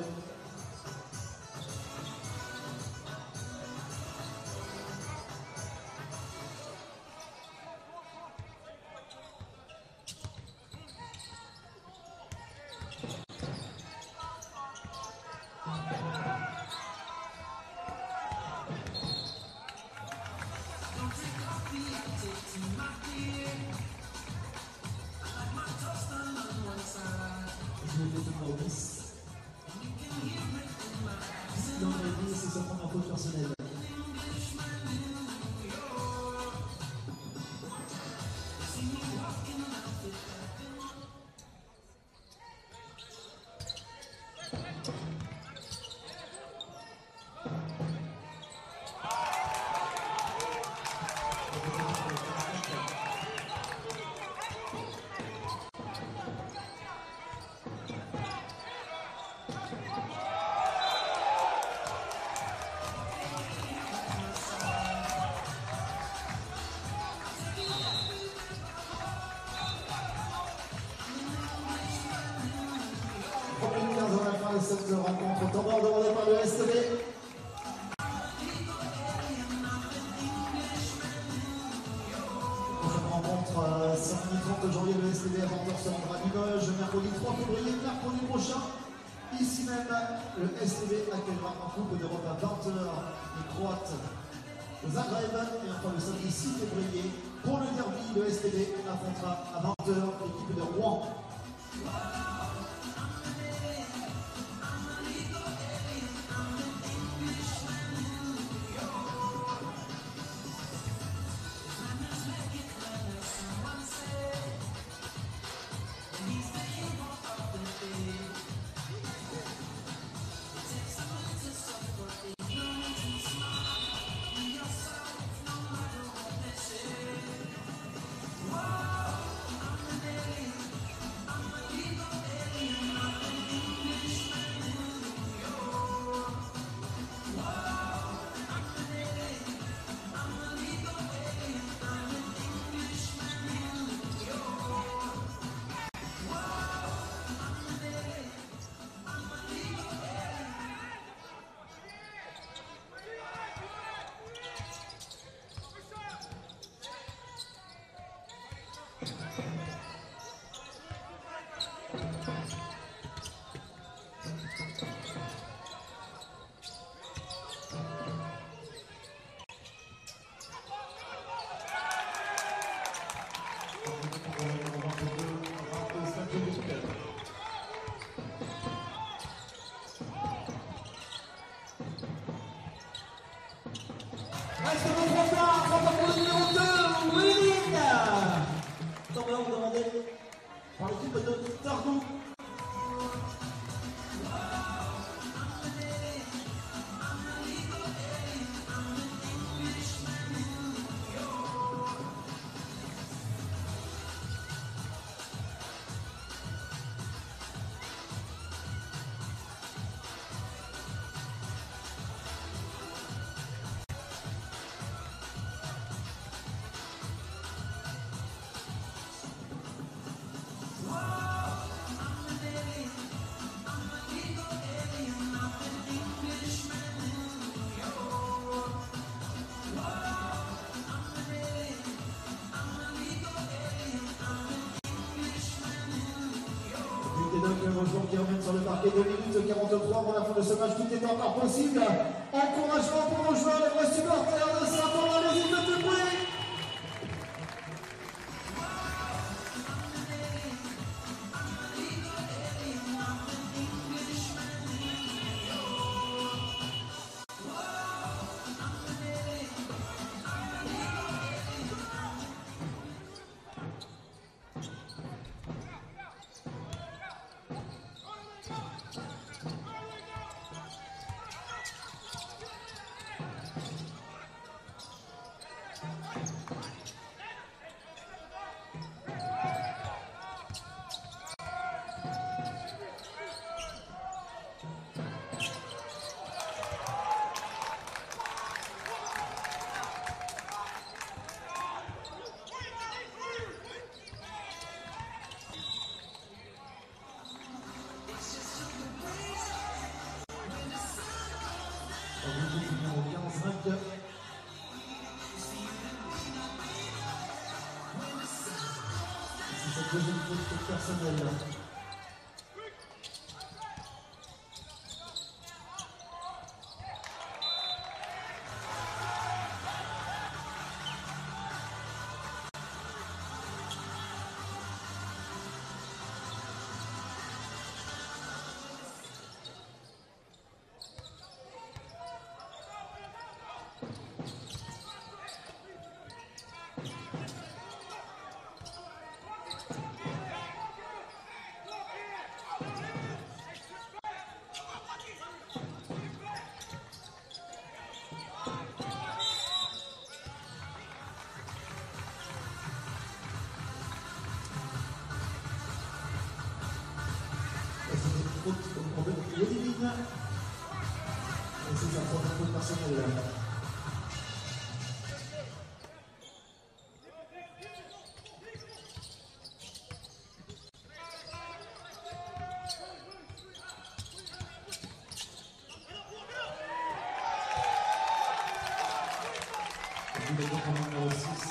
C'est sa première faute personnelle. Cette rencontre tombant demandée par le S T B. Prochaine rencontre euh, samedi trente janvier, le S T B à vingt heures se rendra à Limoges. Mercredi trois février, mercredi prochain, ici même, le S T B accueillera en Coupe d'Europe à vingt heures les Croates au Zagreb. Et enfin le samedi six février, pour le derby, le S T B affrontera à vingt heures l'équipe de Rouen. joueurs qui reviennent sur le parquet. deux minutes quarante-trois pour la fin de ce match. Tout est encore possible. Encouragement pour nos joueurs, les vrais supporters de Saint-Ouen, les îles de Dubuis. Deuxième faute personnelle. Il élimine. Et c'est sa première faute personnelle. Et puis le numéro six.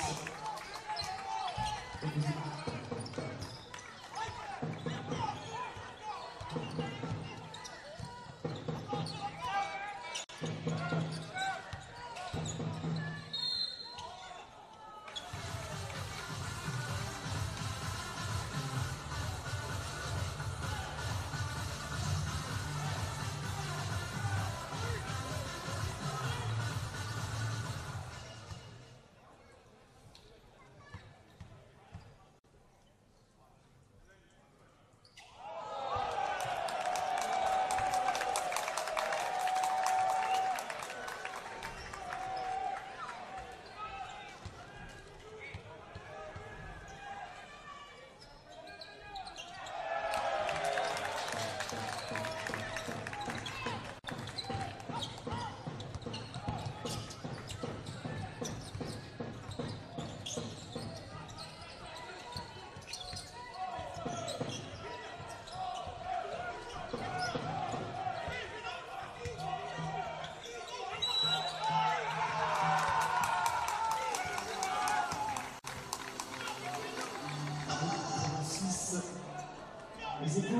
Les échos.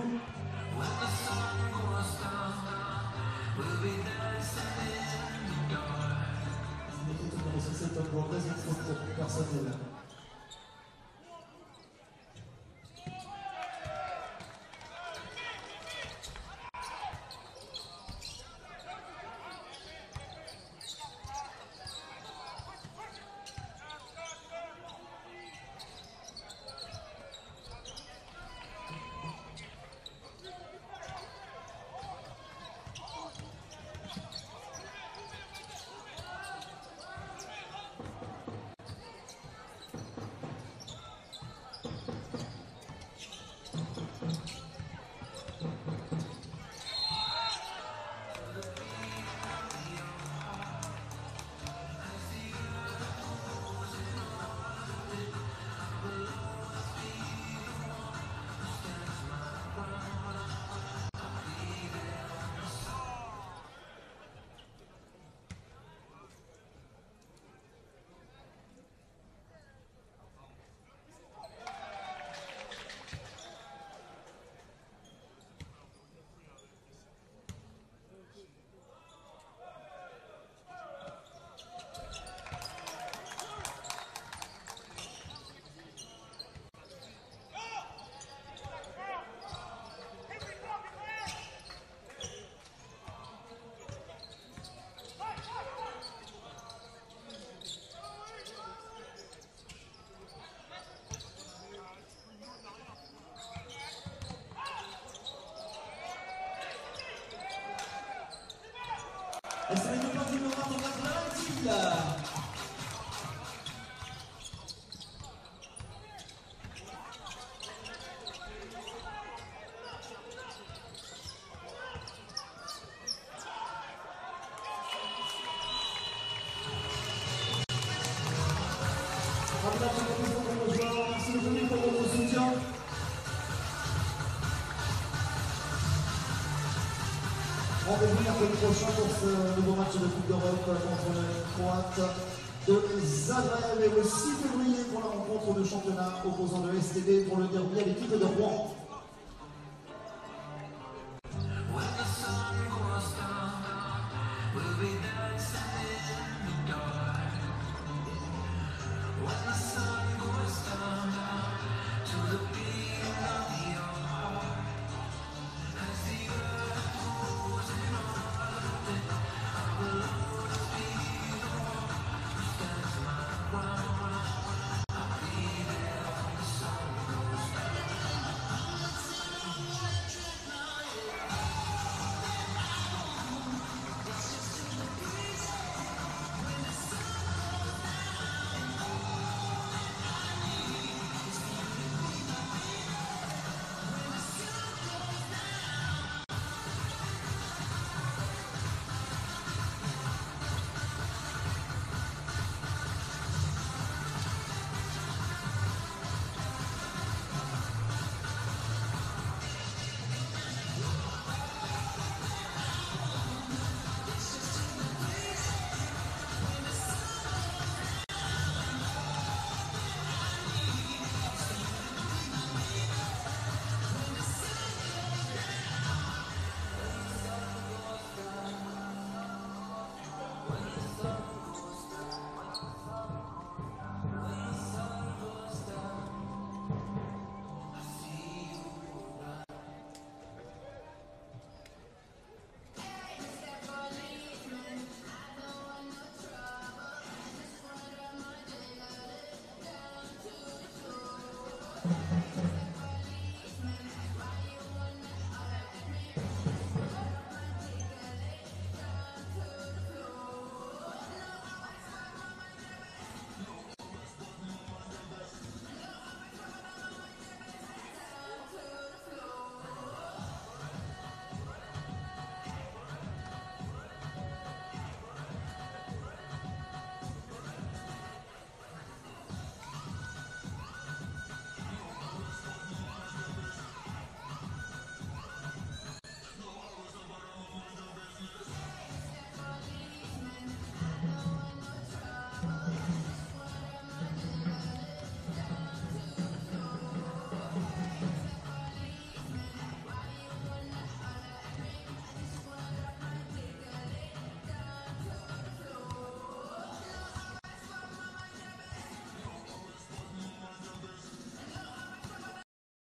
C'est un bon résultat personnel. Cécile. Merci beaucoup pour votre soutien. Rendez-vous mercredi prochain pour ce nouveau match de Coupe d'Europe contre les Croates de Zagreb et le six février pour la rencontre de championnat opposant le S T B pour le derby à l'équipe de Rouen. Thank you.